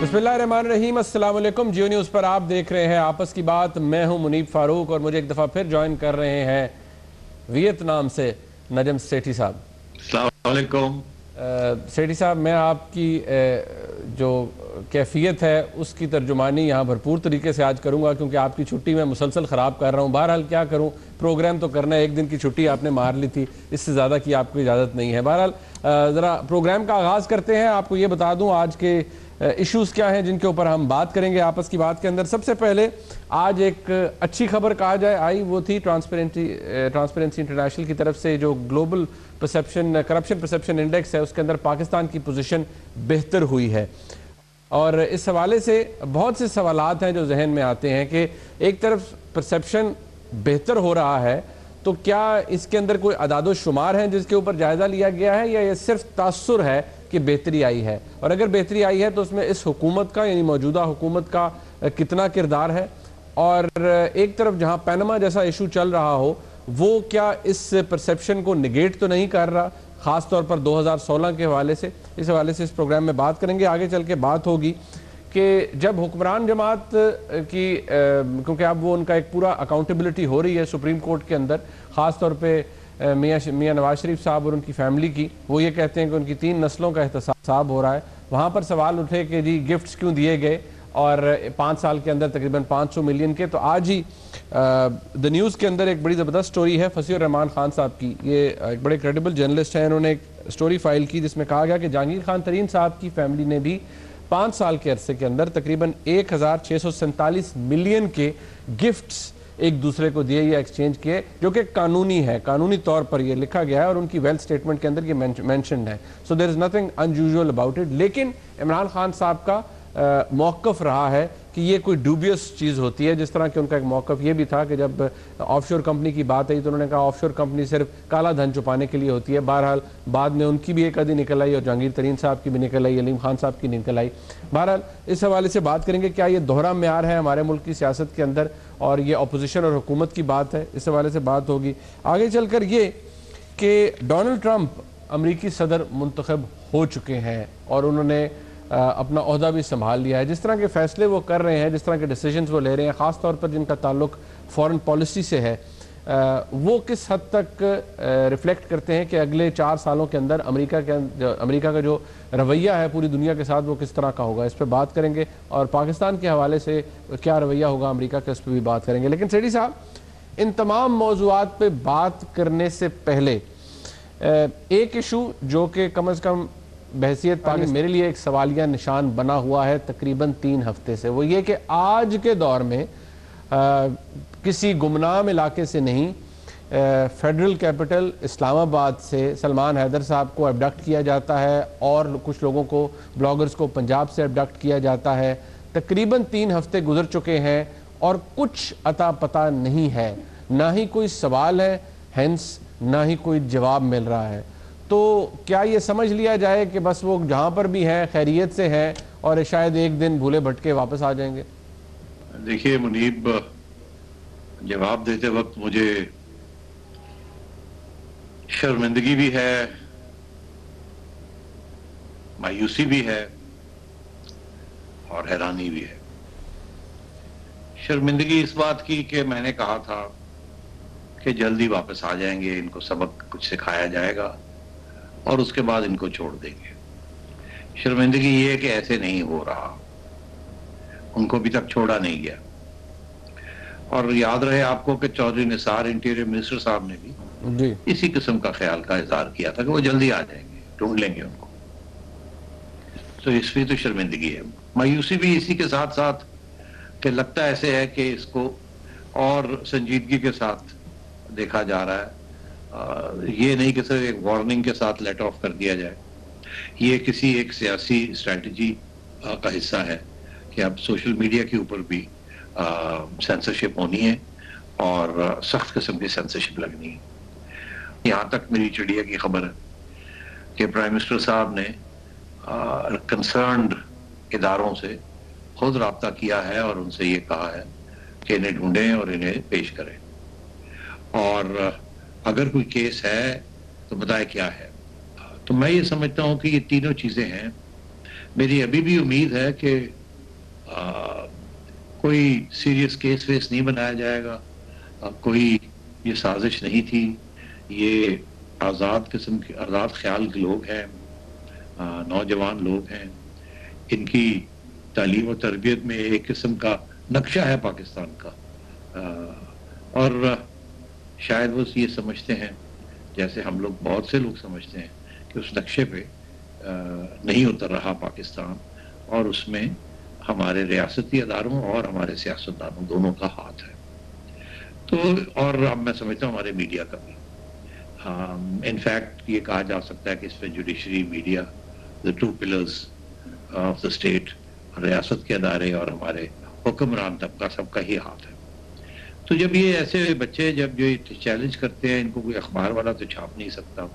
बिस्मिल्लाहिर्रहमानिर्रहीम, अस्सलाम वालेकुम। जियो न्यूज़ पर आप देख रहे हैं आपस की बात। मैं हूं मुनीब फारूक और मुझे एक दफ़ा फिर ज्वाइन कर रहे हैं वियतनाम से नजम सेठी साहब। अस्सलाम वालेकुम। सेठी साहब, मैं आपकी जो कैफियत है उसकी तर्जुमानी यहाँ भरपूर तरीके से आज करूँगा, क्योंकि आपकी छुट्टी मैं मुसलसल ख़राब कर रहा हूँ। बहरहाल क्या करूँ, प्रोग्राम तो करना है। एक दिन की छुट्टी आपने मार ली थी, इससे ज़्यादा की आपको इजाज़त नहीं है। बहरहाल ज़रा प्रोग्राम का आगाज़ करते हैं। आपको ये बता दूँ आज के इश्यूज़ क्या हैं जिनके ऊपर हम बात करेंगे आपस की बात के अंदर। सबसे पहले आज एक अच्छी खबर कहा जाए आई, वो थी ट्रांसपेरेंसी इंटरनेशनल की तरफ से जो ग्लोबल करप्शन परसेप्शन इंडेक्स है, उसके अंदर पाकिस्तान की पोजीशन बेहतर हुई है। और इस हवाले से बहुत से सवालात हैं जो जहन में आते हैं कि एक तरफ परसेप्शन बेहतर हो रहा है, तो क्या इसके अंदर कोई अदाद शुमार हैं जिसके ऊपर जायज़ा लिया गया है, या ये सिर्फ तासुर है कि बेहतरी आई है? और अगर बेहतरी आई है तो उसमें इस हुकूमत का, यानी मौजूदा हुकूमत का कितना किरदार है? और एक तरफ जहां पनामा जैसा इशू चल रहा हो, वो क्या इस परसेप्शन को निगेट तो नहीं कर रहा, ख़ास तौर पर 2016 के हवाले से? इस हवाले से इस प्रोग्राम में बात करेंगे। आगे चल के बात होगी कि जब हुक्मरान जमात की क्योंकि अब वो उनका एक पूरा अकाउंटेबिलिटी हो रही है सुप्रीम कोर्ट के अंदर, ख़ास तौर पे मियाँ नवाज शरीफ साहब और उनकी फैमिली की, वो ये कहते हैं कि उनकी 3 नस्लों का एहतसाब हो रहा है। वहाँ पर सवाल उठे कि जी गिफ्ट्स क्यों दिए गए, और 5 साल के अंदर तकरीबन 500 मिलियन के। तो आज ही द न्यूज़ के अंदर एक बड़ी ज़बरदस्त स्टोरी है फसीउर रहमान खान साहब की। ये एक बड़े क्रेडिबल जर्नलिस्ट हैं, इन्होंने एक स्टोरी फाइल की जिसमें कहा गया कि जहांगीर खान तरीन साहब की फैमिली ने भी 5 साल के अरसे के अंदर तकरीबन 1647 मिलियन के गिफ्ट्स एक दूसरे को दिए या एक्सचेंज किए, जो कि कानूनी है, कानूनी तौर पर ये लिखा गया है और उनकी वेल्थ स्टेटमेंट के अंदर ये मेंशन्ड है। So there is nothing unusual about it. लेकिन इमरान खान साहब का मौक़िफ़ रहा है कि ये कोई डूबियस चीज़ होती है, जिस तरह कि उनका एक मौक़िफ़ ये भी था कि जब ऑफशोर कंपनी की बात आई तो उन्होंने कहा ऑफशोर कंपनी सिर्फ काला धन छुपाने के लिए होती है। बहरहाल बाद में उनकी भी एक आधी निकल आई और जहांगीर तरीन साहब की भी निकल आई, अलीम खान साहब की निकल आई। बहरहाल इस हवाले से बात करेंगे, क्या ये दोहरा म्यार है हमारे मुल्क की सियासत के अंदर, और ये अपोजिशन और हुकूमत की बात है, इस हवाले से बात होगी। आगे चल कर ये कि डोनाल्ड ट्रंप अमरीकी सदर मुंतखब हो चुके हैं और उन्होंने अपना ओहदा भी संभाल लिया है। जिस तरह के फैसले वो कर रहे हैं, जिस तरह के डिसीजंस वो ले रहे हैं, ख़ास तौर पर जिनका ताल्लुक फॉरेन पॉलिसी से है, वो किस हद तक रिफ्लेक्ट करते हैं कि अगले 4 सालों के अंदर अमेरिका का जो रवैया है पूरी दुनिया के साथ वो किस तरह का होगा। इस पर बात करेंगे, और पाकिस्तान के हवाले से क्या रवैया होगा अमेरिका का, इस पर भी बात करेंगे। लेकिन सेठी साहब, इन तमाम मौज़ूआत पर बात करने से पहले एक इशू जो कि कम अज़ कम बहसियत पाकिस्तान मेरे लिए एक सवालिया निशान बना हुआ है तकरीबन 3 हफ्ते से, वो ये कि आज के दौर में किसी गुमनाम इलाके से नहीं, फेडरल कैपिटल इस्लामाबाद से सलमान हैदर साहब को अबडक्ट किया जाता है और कुछ लोगों को, ब्लॉगर्स को पंजाब से अबडक्ट किया जाता है। तकरीबन 3 हफ्ते गुजर चुके हैं और कुछ अता पता नहीं है, ना ही कोई सवाल है, हैंस ना ही कोई जवाब मिल रहा है। तो क्या ये समझ लिया जाए कि बस वो जहाँ पर भी हैं खैरियत से हैं और शायद एक दिन भूले भटके वापस आ जाएंगे? देखिए मुनीब, जवाब देते वक्त मुझे शर्मिंदगी भी है, मायूसी भी है और हैरानी भी है। शर्मिंदगी इस बात की कि मैंने कहा था कि जल्दी वापस आ जाएंगे, इनको सबक कुछ सिखाया जाएगा और उसके बाद इनको छोड़ देंगे। शर्मिंदगी ये है कि ऐसे नहीं हो रहा, उनको अभी तक छोड़ा नहीं गया। और याद रहे आपको कि चौधरी निसार इंटीरियर मिनिस्टर साहब ने भी इसी किस्म का ख्याल का इजहार किया था कि वो जल्दी आ जाएंगे, ढूंढ लेंगे उनको। तो इसमें तो शर्मिंदगी है, मायूसी भी इसी के साथ साथ कि लगता ऐसे है कि इसको और संजीदगी के साथ देखा जा रहा है। ये नहीं कि सिर्फ एक वार्निंग के साथ लेट ऑफ कर दिया जाए, ये किसी एक सियासी स्ट्रेटजी का हिस्सा है कि अब सोशल मीडिया के ऊपर भी सेंसरशिप होनी है और सख्त किस्म की सेंसरशिप लगनी है। यहाँ तक मेरी चिड़िया की खबर है कि प्राइम मिनिस्टर साहब ने कंसर्न्ड इदारों से खुद रब्ता किया है और उनसे ये कहा है कि इन्हें ढूंढें और इन्हें पेश करें, और अगर कोई केस है तो बताए क्या है। तो मैं ये समझता हूँ कि ये तीनों चीज़ें हैं میری ابھی بھی امید ہے کہ کوئی سیریس کیس ویس نہیں بنایا جائے گا. کوئی یہ سازش نہیں تھی. یہ آزاد قسم کے آزاد خیال کے لوگ ہیں, نوجوان لوگ ہیں. ان کی تعلیم و تربیت میں ایک قسم کا نقشہ ہے پاکستان کا, اور شاید وہ یہ سمجھتے ہیں, جیسے ہم لوگ بہت سے لوگ سمجھتے ہیں, کہ اس نقشے پہ نہیں اتر رہا پاکستان, اور اس میں ہمارے ریاستی اداروں اور ہمارے سیاستدانوں دونوں کا ہاتھ ہے. تو اور اب میں سمجھتا ہوں ہمارے میڈیا کا بھی. انفیکٹ یہ کہا جا سکتا ہے کہ اس پہ judiciary, media, the two pillars of the state, ریاست کے ادارے اور ہمارے حکمران طبقہ, سب کا ہی ہاتھ ہے. تو جب یہ ایسے بچے جب جو چیلنج کرتے ہیں, ان کو کوئی اخبار والا تو چھاپ نہیں سکتا,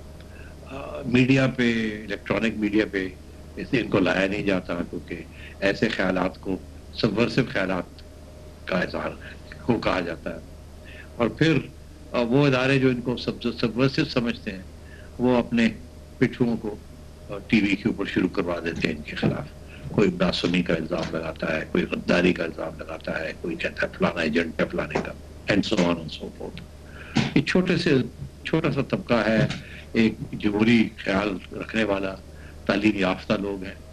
میڈیا پہ, الیکٹرانک میڈیا پہ ان کو لایا نہیں جاتا, کیونکہ ایسے خیالات کو سبورسو خیالات کا اظہار کو کہا جاتا ہے. اور پھر وہ ادارے جو ان کو سبورسو سمجھتے ہیں, وہ اپنے پٹھوں کو ٹی وی کے اوپر شروع کروا دیتے ہیں ان کے خلاف. کوئی باسمی کا الزام لگاتا ہے, کوئی غداری کا الزام لگاتا ہے, کوئی کہتا ہے فلانا ایجنٹ ہے فلانے کا, and so on and so forth. یہ چھوٹا سا طبقہ ہے, ایک جمہوری خیال رکھنے والا, تعلیم یافتہ لوگ ہیں.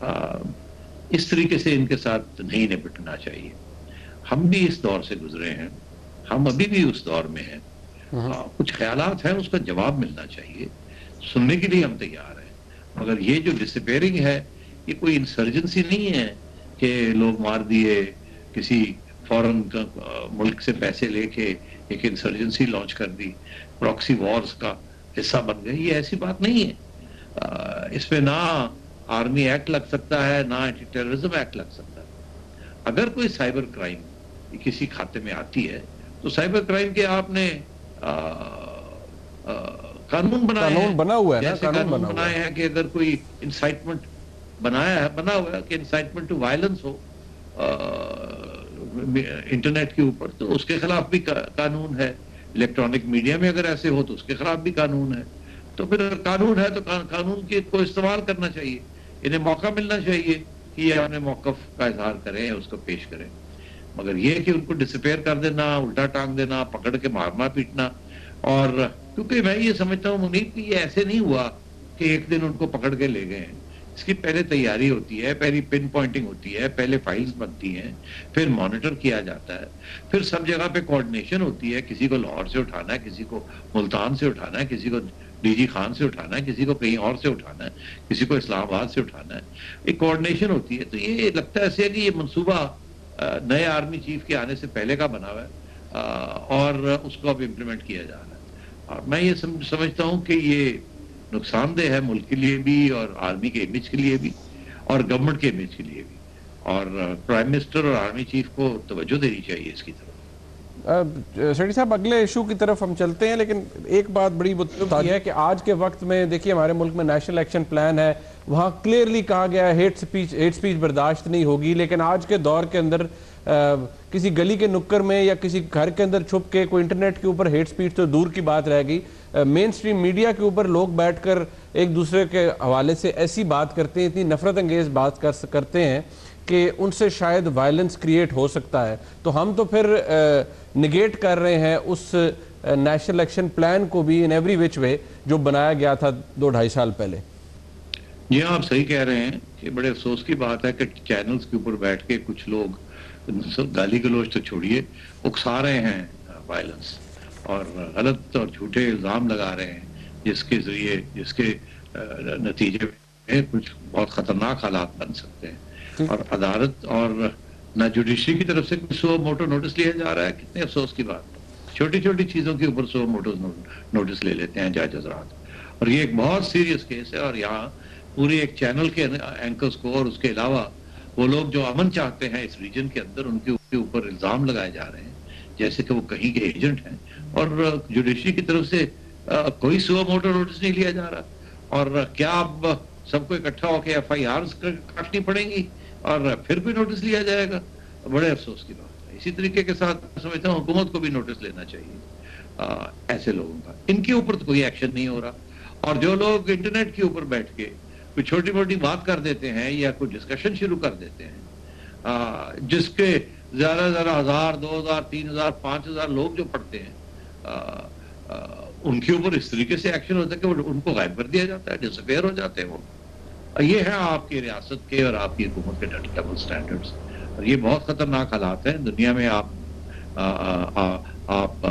اس طریقے سے ان کے ساتھ نہیں نپٹنا چاہیے. ہم بھی اس دور سے گزرے ہیں, ہم ابھی بھی اس دور میں ہیں. کچھ خیالات ہیں, اس کا جواب ملنا چاہیے, سننے کے لیے ہم تیار ہیں. مگر یہ جو ڈسپیئرنگ ہے, یہ کوئی انسرجنسی نہیں ہے کہ لوگ مار دیے, کسی فورن ملک سے پیسے لے کے ایک انسرجنسی لانچ کر دی, پراکسی وارز کا حصہ بن گئی. یہ ایسی بات نہیں ہے. اس پہ نہ آرمی ایکٹ لگ سکتا ہے, نہ اینٹی ٹیررزم ایکٹ لگ سکتا ہے. اگر کوئی سائبر کرائم کسی کھاتے میں آتی ہے, تو سائبر کرائم کے آپ نے قانون بنا ہوا ہے, جیسے قانون بنائے ہیں کہ اگر کوئی انسائٹمنٹ بنا ہوا ہے کہ انسائٹمنٹ ٹو وائلنس ہو انٹرنیٹ کے اوپر, تو اس کے خلاف بھی قانون ہے. الیکٹرانک میڈیا میں اگر ایسے ہو تو اس کے خلاف بھی قانون ہے. تو پھر اگر قانون ہے تو قانون کے کو استعمال کرنا چاہیے. انہیں موقع ملنا چاہیے کہ یہ اپنے موقف کا اظہار کریں, اس کو پیش کریں. مگر یہ کہ ان کو ڈسپیئر کر دینا, الٹا ٹانگ دینا, پکڑ کے مارنا پیٹنا, اور کیونکہ میں یہ سمجھتا ہوں منیب کہ یہ ایسے نہیں ہوا کہ ایک دن ان کو پکڑ کے لے گئے ہیں. اس کی پہلے تیاری ہوتی ہے, پہلی پن پوائنٹنگ ہوتی ہے, پہلے فائلز بنتی ہیں, پھر مانیٹر کیا جاتا ہے, پھر سب جگہ پہ کوارڈینیشن ہوتی ہے. کسی کو لاہور سے اٹھانا ہے, کسی کو ملتان سے اٹھانا ہے, کسی کو ڈی جی خان سے اٹھانا ہے, کسی کو کہیں اور سے اٹھانا ہے, کسی کو اسلام آباد سے اٹھانا ہے. ایک کوارڈینیشن ہوتی ہے. تو یہ لگتا ہے ایسے ہے کہ یہ منصوبہ نئے آرمی چیف کے آنے سے پہلے کا بنا ہوا ہے, اور اس کو اب امپلیمنٹ کیا جا رہا ہے. اور میں یہ سمجھتا ہوں کہ یہ نقصان دہ ہے ملک کے لیے بھی, اور آرمی کے امیج کے لیے بھی, اور گورنمنٹ کے امیج کے لیے بھی. اور پرائم منسٹر اور آرمی چیف کو توجہ دینی چاہیے اس کی طرف. سیٹھی صاحب اگلے ایشو کی طرف ہم چلتے ہیں, لیکن ایک بات بڑی یہ ہے کہ آج کے وقت میں دیکھیے ہمارے ملک میں نیشنل ایکشن پلان ہے, وہاں کلیئرلی کہا گیا ہے ہیٹ سپیچ برداشت نہیں ہوگی. لیکن آج کے دور کے اندر کسی گلی کے نکر میں یا کسی گھر کے اندر چھپ کے کوئی انٹرنیٹ کے اوپر ہیٹ سپیچ تو دور کی بات رہ گئی, مین سٹریم میڈیا کے اوپر لوگ بیٹھ کر ایک دوسرے کے حوالے سے ایسی بات کرتے ہیں, اتنی نفرت انگیز بات کرتے ہیں کہ ان سے شاید وائلنس کریٹ ہو سکتا ہے. تو ہم تو پھر نگیٹ کر رہے ہیں اس نیشنل ایکشن پلان کو بھی ان ایوری وچ وے جو بنایا گیا تھا 2-2.5 سال پہلے. جی آپ صحیح کہہ رہے ہیں کہ بڑے افسوس کی بات ہے کہ چینلز کے اوپر بیٹھ کے کچھ لوگ گالی گلوچ تو چھوڑیے, اکسا رہے ہیں وائلنس, اور غلط اور جھوٹے الزام لگا رہے ہیں, جس کے ذریعے جس کے نتیجے میں کچھ بہت خطرناک حالات بن سکتے ہیں. اور عدالت اور نہ جوڈیشری کی طرف سے کچھ سو موٹو نوٹس لیا جا رہا ہے. کتنے افسوس کی بات, چھوٹی چھوٹی چیزوں کے اوپر سو موٹو نوٹس لے لیتے ہیں جج حضرات. اور یہ ایک بہت سیریس کیس ہے, اور یہاں پورے ایک چینل کے اینکرز کو اور اس کے علاوہ وہ لوگ جو امن چاہتے ہیں اس ریجن کے اندر, ان کے اوپر الزام لگائے جا رہے ہیں جیسے کہ وہ کہیں کے ایجنٹ ہیں. اور جوڈیشری کی طرف سے کوئی سو موٹو نوٹس نہیں لیا جا رہا. اور کیا اب سب کو اکٹھا ہو کے ایف آئی آرز کاٹنی پڑیں گی اور پھر بھی نوٹس لیا جائے گا؟ بڑے افسوس کی بات ہے. اسی طریقے کے ساتھ سمجھتا ہوں حکومت کو بھی نوٹس لینا چاہیے ایسے لوگوں کا. ان کے اوپر تو کوئی ایکشن نہیں ہو رہا. اور جو لوگ انٹرنیٹ کے اوپر بیٹھ کے کوئی چھوٹی موٹی بات کر دیتے ہیں یا کوئی ڈسکشن شروع کر دیتے ہیں جس کے زیادہ زیادہ 1000 2000 3000 5000 لوگ جو پڑھتے ہیں ان کے اوپر اس طریقے سے ایکشن ہوتا ہے کہ ان کو غائب کر دیا جاتا ہے, ڈسپیئر ہو جاتے ہیں وہ. یہ ہے آپ کی ریاست کے اور آپ کی حکومت کے ڈبل سٹینڈرڈز, اور یہ بہت خطرناک حالات ہیں دنیا میں. آپ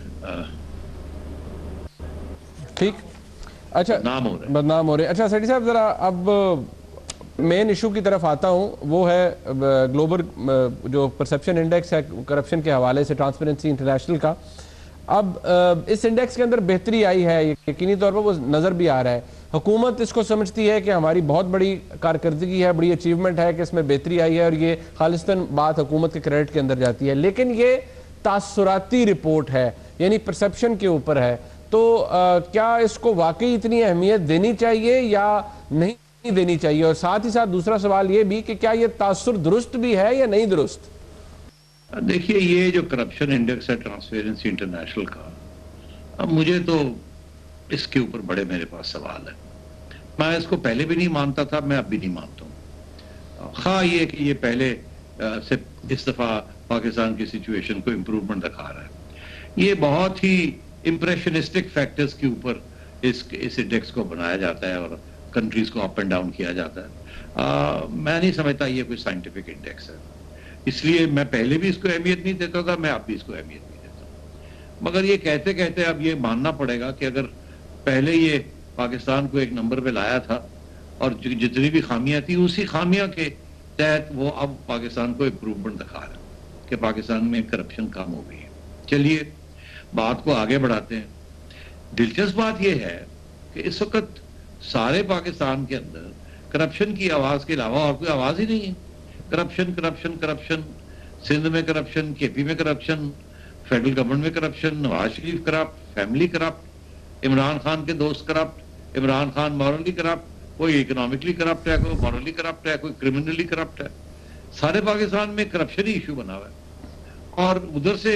ٹھیک, اچھا بدنام ہو رہے ہیں. اچھا سیٹھی صاحب, ذرا اب مین ایشو کی طرف آتا ہوں, وہ ہے گلوبل جو پرسیپشن انڈیکس ہے کرپشن کے حوالے سے, ٹرانسپیرنسی انٹرنیشنل کا. اب اس انڈیکس کے اندر بہتری آئی ہے, یقینی طور پر وہ نظر بھی آ رہا ہے. حکومت اس کو سمجھتی ہے کہ ہماری بہت بڑی کارکردگی ہے, بڑی اچیومنٹ ہے کہ اس میں بہتری آئی ہے, اور یہ خالصتاً بات حکومت کے کریڈٹ کے اندر جاتی ہے. لیکن یہ تاثراتی رپورٹ ہے, یعنی پرسیپشن کے اوپر ہے. تو کیا اس کو واقعی اتنی اہمیت دینی چاہیے یا نہیں دینی چاہیے؟ اور ساتھ ہی ساتھ دوسرا سوال یہ بھی کہ کیا یہ تاثر درست بھی ہے یا نہیں درست؟ دیکھیے, یہ جو کرپشن انڈیکس ہے ٹرانسپیرنسی انٹرنیشنل کا, اب مجھے تو اس کے اوپر بڑے میرے پاس سوال ہے. میں اس کو پہلے بھی نہیں مانتا تھا, میں اب بھی نہیں مانتا ہوں. خواہ یہ کہ یہ پہلے سے اس دفعہ پاکستان کی سچویشن کو امپروومنٹ دکھا رہا ہے. یہ بہت ہی امپریشنسٹک فیکٹرز کے اوپر اس انڈیکس کو بنایا جاتا ہے اور کنٹریز کو اپ اینڈ ڈاؤن کیا جاتا ہے. میں نہیں سمجھتا یہ کوئی سائنٹیفک انڈیکس ہے, اس لیے میں پہلے بھی اس کو اہمیت نہیں دیتا تھا, میں اب بھی اس کو اہمیت نہیں دیتا ہوں. مگر یہ کہتے کہتے اب یہ ماننا پڑے گا کہ اگر پہلے یہ پاکستان کو ایک نمبر پہ لایا تھا اور جتنی بھی خامیاں تھیں اسی خامیاں کے تحت وہ اب پاکستان کو امپروومنٹ دکھا رہا ہے کہ پاکستان میں کرپشن کم ہو گئی ہے. چلیے بات کو آگے بڑھاتے ہیں. دلچسپ بات یہ ہے کہ اس وقت سارے پاکستان کے اندر کرپشن کی آواز کے علاوہ اور کوئی آواز ہی نہیں ہے. کرپشن کرپشن کرپشن, سندھ میں کرپشن, کے پی میں کرپشن, فیڈرل گورنمنٹ میں corruption, Nawaz Sharif corrupt, family corrupt, Imran Khan کے دوست corrupt, Imran Khan morally corrupt, کوئی اکنامکلی کرپٹ ہے, کوئی مورلی کرپٹ ہے, کوئی کرمنلی کرپٹ ہے. سارے پاکستان میں کرپشن ہی ایشو بنا ہوا ہے, اور ادھر سے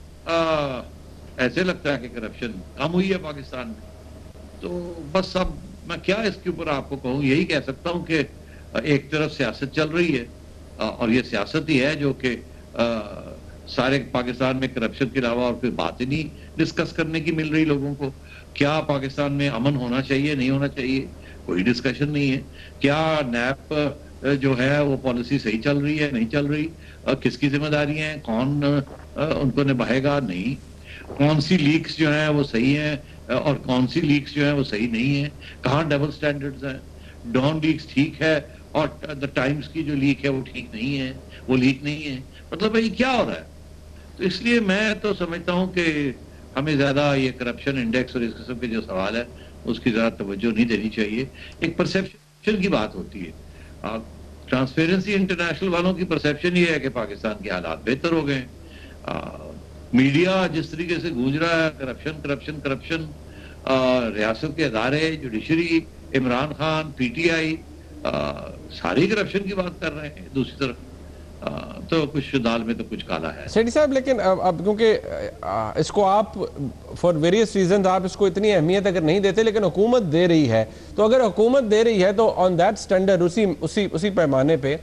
ایسے لگتا ہے کہ کرپشن کم ہوئی ہے پاکستان میں. تو بس اب میں کیا اس کے اوپر آپ کو کہوں, یہی کہہ سکتا ہوں کہ ایک طرف سیاست چل رہی ہے, اور یہ سیاست ہی ہے جو کہ سارے پاکستان میں کرپشن کے علاوہ اور کوئی بات ہی نہیں ڈسکس کرنے کی مل رہی لوگوں کو. کیا پاکستان میں امن ہونا چاہیے, نہیں ہونا چاہیے, کوئی ڈسکشن نہیں ہے. کیا نیب جو ہے وہ پالیسی صحیح چل رہی ہے, نہیں چل رہی, کس کی ذمہ داریاں ہیں, کون ان کو نبھائے گا, نہیں, کون سی لیکس جو ہیں وہ صحیح ہیں اور کون سی لیکس جو ہیں وہ صحیح نہیں ہیں, کہاں ڈبل سٹینڈرڈز ہیں, ڈان لیکس ٹھیک ہے اور دا ٹائمز کی جو لیک ہے وہ ٹھیک نہیں ہے, وہ لیک نہیں ہے. مطلب بھائی کیا ہو رہا ہے؟ تو اس لیے میں تو سمجھتا ہوں کہ ہمیں زیادہ یہ کرپشن انڈیکس اور اس قسم کے جو سوال ہے اس کی زیادہ توجہ نہیں دینی چاہیے. ایک پرسیپشن کی بات ہوتی ہے. ٹرانسپیرنسی انٹرنیشنل والوں کی پرسیپشن یہ ہے کہ پاکستان کے حالات بہتر ہو گئے. میڈیا جس طریقے سے گونج رہا ہے کرپشن کرپشن کرپشن, ریاست کے ادارے, judiciary, Imran Khan, P T I, ساری کرپشن کی بات کر رہے ہیں. دوسری طرف تو کچھ دال میں تو کچھ کالا ہے. سیٹھی صاحب, لیکن اب کیونکہ اس کو آپ فار ویریس ریزنز آپ اس کو اتنی اہمیت اگر نہیں دیتے, لیکن حکومت دے رہی ہے, تو اگر حکومت دے رہی ہے تو آن دیٹ سٹینڈرڈ اسی پیمانے پہ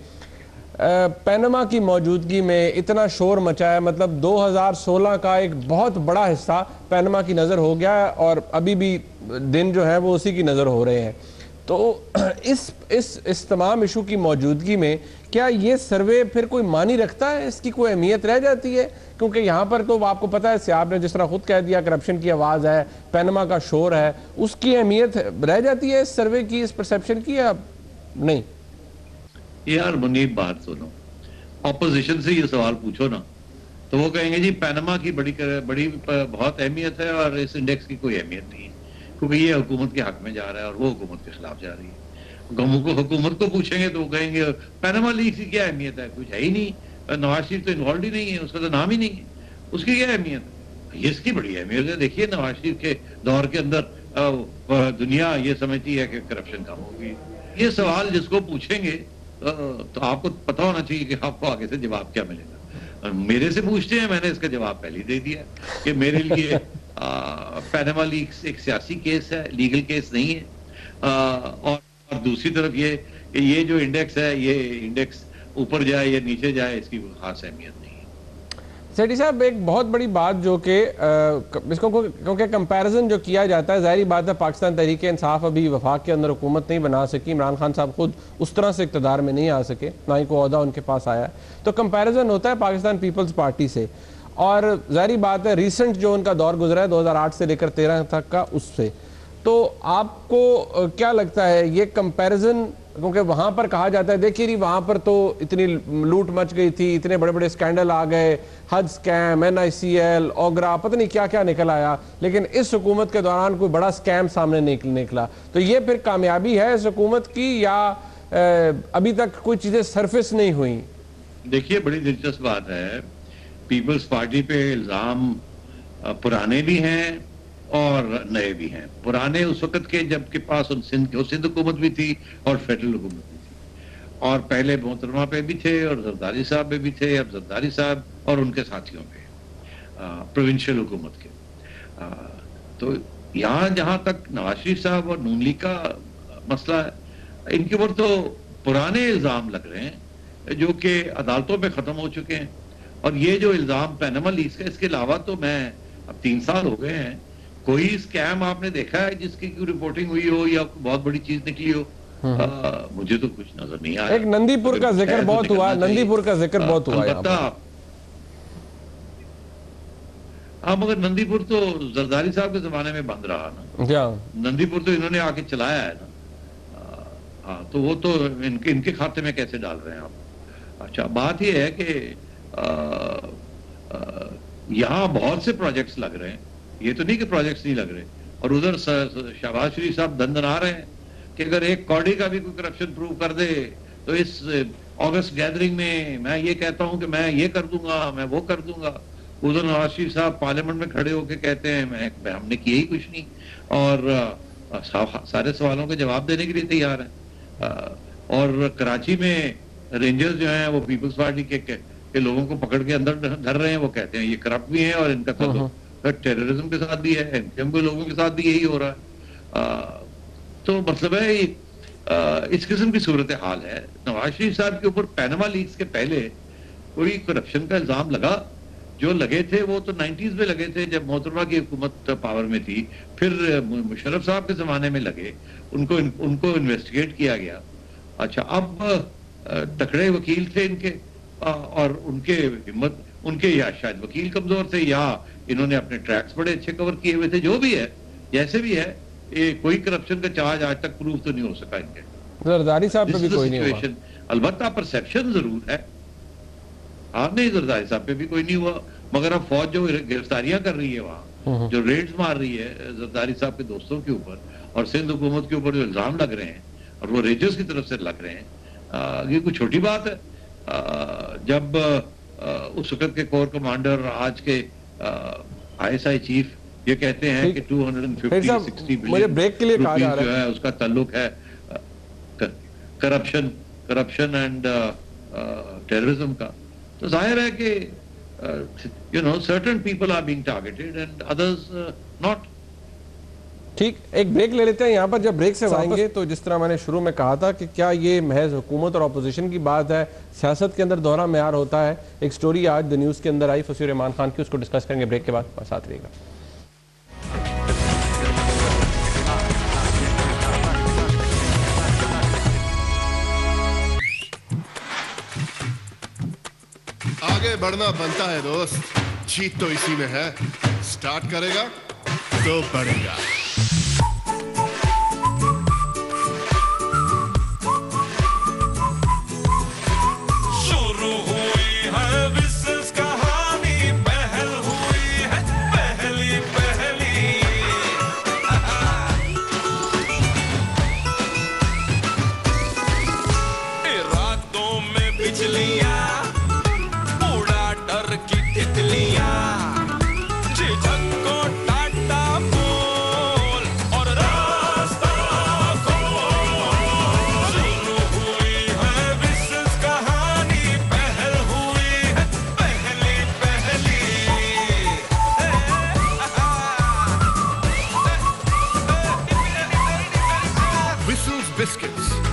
پینما کی موجودگی میں اتنا شور مچایا, مطلب 2016 کا ایک بہت بڑا حصہ پینما کی نظر ہو گیا اور ابھی بھی دن جو ہے وہ اسی کی نظر ہو رہے ہیں. تو اس تمام ایشو کی موجودگی میں کیا یہ سروے پھر کوئی معنی رکھتا ہے, اس کی کوئی اہمیت رہ جاتی ہے؟ کیونکہ یہاں پر تو آپ کو پتہ ہے, آپ نے جس طرح خود کہہ دیا کرپشن کی آواز ہے, پینما کا شور ہے, اس کی اہمیت رہ جاتی ہے اس سروے کی, اس پرسیپشن کی, یا نہیں؟ یار منیب بات سنو, اپوزیشن سے یہ سوال پوچھو نا تو وہ کہیں گے جی پینما کی بڑی بہت اہمیت ہے اور اس انڈیکس کی کوئی اہمیت نہیں ہے, کیونکہ یہ حکومت کے حق میں جا رہا ہے اور وہ حکومت کے خلاف جا رہی ہے. حکومت کو پوچھیں گے تو وہ کہیں گے پینما لیک کی کیا اہمیت ہے, کچھ ہے ہی نہیں, نواز شریف تو انوالوڈ ہی نہیں ہے, اس کا تو نام ہی نہیں ہے, اس کی کیا اہمیت ہے؟ یہ اس کی بڑی اہمیت ہے. دیکھیے نواز شریف کے دور کے اندر دنیا یہ سمجھتی ہے کہ کرپشن کم ہوگی. یہ سوال جس کو پوچھیں گے تو آپ کو پتا ہونا چاہیے کہ آپ کو آگے سے جواب کیا ملے گا. میرے سے پوچھتے ہیں, میں نے اس کا جواب پہلے ہی دے دیا کہ میرے لیے پینما لیکس ایک سیاسی کیس ہے, لیگل کیس نہیں ہے, اور اور دوسری طرف یہ کہ یہ جو انڈیکس ہے یہ انڈیکس اوپر جائے یا نیچے جائے اس کی کوئی خاص اہمیت نہیں ہے۔ سیٹھی صاحب ایک بہت بڑی بات جو کہ اس کو کیونکہ کمپیریزن جو کیا جاتا ہے، ظاہری بات ہے پاکستان تحریک انصاف ابھی وفاق کے اندر حکومت نہیں بنا سکی، عمران خان صاحب خود اس طرح سے اقتدار میں نہیں آ سکے، نہ ہی کوئی عہدہ ان کے پاس آیا ہے، تو کمپیریزن ہوتا ہے پاکستان پیپلز پارٹی سے، اور ظاہری بات ہے ریسنٹ جو ان کا دور گزرا ہے 2008 سے لے کر 13 تک کا، اس سے تو آپ کو کیا لگتا ہے یہ کمپیریزن؟ کیونکہ وہاں پر کہا جاتا ہے دیکھیے نہیں وہاں پر تو اتنی لوٹ مچ گئی تھی، اتنے بڑے بڑے سکینڈل آ گئے، حج سکیم، NICL، اوگرا، پتہ نہیں کیا کیا نکل آیا، لیکن اس حکومت کے دوران کوئی بڑا سکیم سامنے نکلا، تو یہ پھر کامیابی ہے اس حکومت کی یا ابھی تک کوئی چیزیں سرفس نہیں ہوئیں؟ دیکھیے بڑی دلچسپ بات ہے، پیپلز پارٹی پہ الزام پرانے بھی ہیں اور نئے بھی ہیں۔ پرانے اس وقت کے جب کے پاس سندھ حکومت بھی تھی اور فیڈرل حکومت بھی تھی، اور پہلے محترمہ پہ بھی تھے اور زرداری صاحب پہ بھی تھے، اب زرداری صاحب اور ان کے ساتھیوں پہ پروونشل حکومت کے۔ تو یہاں جہاں تک نواز شریف صاحب اور نون لیگ کا مسئلہ ہے، ان کے اوپر تو پرانے الزام لگ رہے ہیں جو کہ عدالتوں میں ختم ہو چکے ہیں، اور یہ جو الزام پیناما لیکس کا، اس کے علاوہ تو میں اب 3 سال ہو گئے ہیں، کوئی اسکیم آپ نے دیکھا ہے جس کی کوئی رپورٹنگ ہوئی ہو یا بہت بڑی چیز نکلی ہو؟ مجھے تو کچھ نظر نہیں آیا۔ ایک نندی پور کا ذکر بہت ہوا، نندی پور کا ذکر بہت ہوا البتہ ہاں، مگر نندی پور تو زرداری صاحب کے زمانے میں بند رہا نا، نندی پور تو انہوں نے آ کے چلایا ہے نا، ہاں، تو وہ تو ان کے کھاتے میں کیسے ڈال رہے ہیں آپ؟ اچھا، بات یہ ہے کہ یہاں بہت سے پروجیکٹس لگ رہے ہیں، یہ تو نہیں کہ پروجیکٹس نہیں لگ رہے، اور ادھر شہباز شریف صاحب دندنا رہے ہیں کہ اگر ایک کوڑی کا بھی کوئی کرپشن پروو کر دے تو اس اگست گیدرنگ میں یہ کہتا ہوں کہ میں یہ کر دوں گا، میں وہ کر دوں گا۔ ادھر نواز شریف صاحب پارلیمنٹ میں کھڑے ہو کے کہتے ہیں ہم نے کیا ہی کچھ نہیں، اور سارے سوالوں کے جواب دینے کے لیے تیار ہیں۔ اور کراچی میں رینجرز جو ہیں وہ پیپلز پارٹی کے لوگوں کو پکڑ کے اندر دھر رہے ہیں، وہ کہتے ہیں یہ کرپٹ بھی ہیں اور ان کا ٹیررزم کے ساتھ بھی ہے، MKM کے لوگوں کے ساتھ بھی یہی ہو رہا ہے۔ تو مطلب ہے اس قسم کی صورتحال ہے۔ نواز شریف صاحب کے اوپر پیناما لیکس کے پہلے کوئی کرپشن کا الزام لگا، جو لگے تھے وہ تو 90s میں لگے تھے جب محترمہ کی حکومت پاور میں تھی، پھر مشرف صاحب کے زمانے میں لگے، ان کو انویسٹیگیٹ کیا گیا۔ اچھا، اب تکڑے وکیل تھے ان کے، اور ان کے یا شاید وکیل کمزور تھے یا انہوں نے اپنے ٹریکس بڑے اچھے کور کیے ہوئے تھے، جو بھی ہے جیسے بھی ہے، کوئی کرپشن کا چارج آج تک پروف تو نہیں ہو سکا ان کے۔ زرداری صاحب پہ بھی کوئی نہیں ہوا، البتہ پرسیپشن ضرور ہے، ہاں نہیں، زرداری صاحب پہ بھی کوئی نہیں ہوا، مگر اب فوج جو گرفتاریاں کر رہی ہے وہاں، جو ریڈز مار رہی ہے زرداری صاحب کے دوستوں کے اوپر اور سندھ حکومت کے اوپر جو الزام لگ رہے ہیں اور وہ ریجرز کی طرف سے لگ رہے ہیں، یہ کوئی چھوٹی بات ہے؟ جب اس وقت کے کور کمانڈر آج کے ISI چیف یہ کہتے ہیں کہ 250-60 بلین روپیز جو ہے اس کا تعلق ہے کرپشن اینڈ ٹیررزم کا، تو ظاہر ہے کہ certain people are being targeted and others not۔ ٹھیک، ایک بریک لے لیتے ہیں یہاں پر، جب بریک سے آئیں گے تو جس طرح میں نے شروع میں کہا تھا کہ کیا یہ محض حکومت اور اپوزیشن کی بات ہے، سیاست کے اندر دوہرا معیار ہوتا ہے۔ ایک سٹوری آج دی نیوز کے اندر آئی فصیح الرحمان خان کی، اس کو ڈسکس کریں گے بریک کے بعد، ساتھ رہیے گا۔ آگے بڑھنا بنتا ہے دوست، جیت تو اسی میں ہے، سٹارٹ کرے گا تو بڑھے گا۔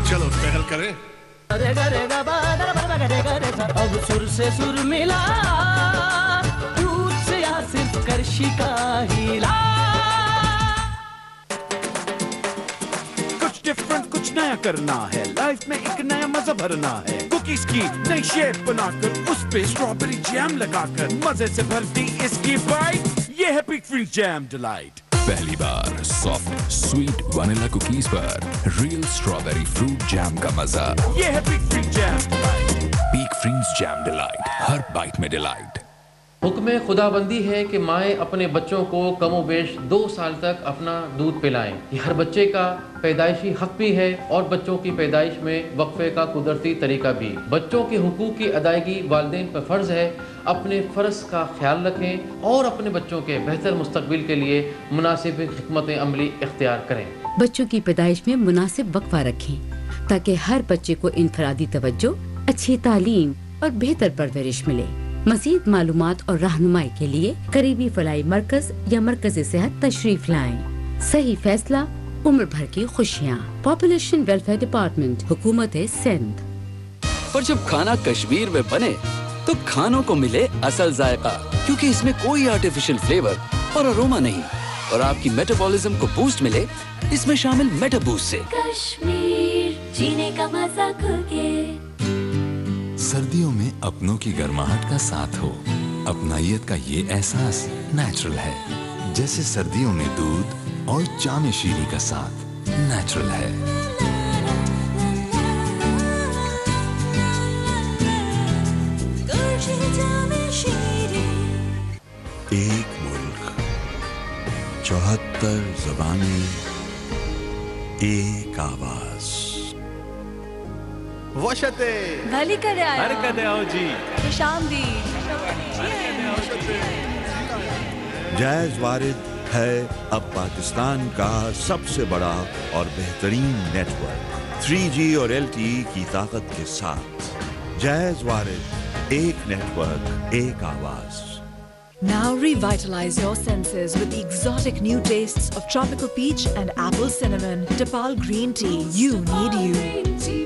चलो पहल करें। अब सुर से सुर मिला, दूर से या सिर्फ करशी का हिला। कुछ डिफरेंट, कुछ नया करना है, लाइफ में एक नया मजा भरना है। कुकीज की नई शेप बनाकर उस पे स्ट्रॉबेरी जैम लगाकर मजे से भरती इसकी बाइट, ये है पिक फ्रीज जैम डिलाइट। पहली बार सॉफ्ट स्वीट वनीला कुकीज पर रियल स्ट्रॉबेरी फ्रूट जैम का मजा। ये है Peek Freans jam delight. Peek Freans jam delight, हर बाइट में डिलाइट। हुक्म खुदाबंदी है कि माएँ अपने बच्चों को कमोबेश 2 साल तक अपना दूध पिलाएं। ये हर बच्चे का पैदाइशी हक भी है और बच्चों की पैदाइश में वक्फे का कुदरती तरीका भी। बच्चों के हुकूक की अदायगी वालिदैन पर फ़र्ज़ है। अपने फ़र्ज़ का ख्याल रखें और अपने बच्चों के बेहतर मुस्तकबिल के लिए मुनासिब हिकमत अमली इख्तियार करें। बच्चों की पैदाइश में मुनासिब वक्फा रखें ताकि हर बच्चे को इनफरादी तवज्जो, अच्छी तालीम और बेहतर परवरिश मिले। मज़ीद मालूमात और रहनुमाई के लिए करीबी फलाई मरकज या मरकज़ सेहत तशरीफ लाएं। सही फैसला, उम्र भर की खुशियाँ। पॉपुलेशन वेलफेयर डिपार्टमेंट, हुकूमत सिंध। पर जब खाना कश्मीर में बने तो खानों को मिले असल जायका, क्योंकि इसमें कोई आर्टिफिशियल फ्लेवर और अरोमा नहीं। और आपकी मेटाबॉलिज्म को बूस्ट मिले इसमें शामिल मेटा बूस्ट से। कश्मीर जीने का मजा खुके। सर्दियों में अपनों की गर्माहट का साथ हो, अपनाइयत का ये एहसास नेचुरल है। जैसे सर्दियों में दूध और जामे शीरी का साथ नेचुरल है। एक मुल्क, 74 ज़बानें, एक आवाज। वशते भली करे आया। हरकत आओ जी। खुशामदीद। जैज़ वारिद है अब पाकिस्तान का सबसे बड़ा और बेहतरीन नेटवर्क 3G और LTE की ताकत के साथ। जैज़ वारिद, एक नेटवर्क, एक आवाज। Now revitalize your senses with the exotic new tastes of tropical peach and apple cinnamon. Tapal green tea. You need you.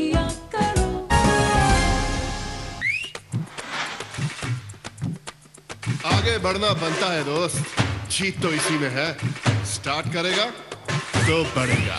आगे बढ़ना बनता है दोस्त, जीत तो इसी में है। स्टार्ट करेगा तो बढ़ेगा।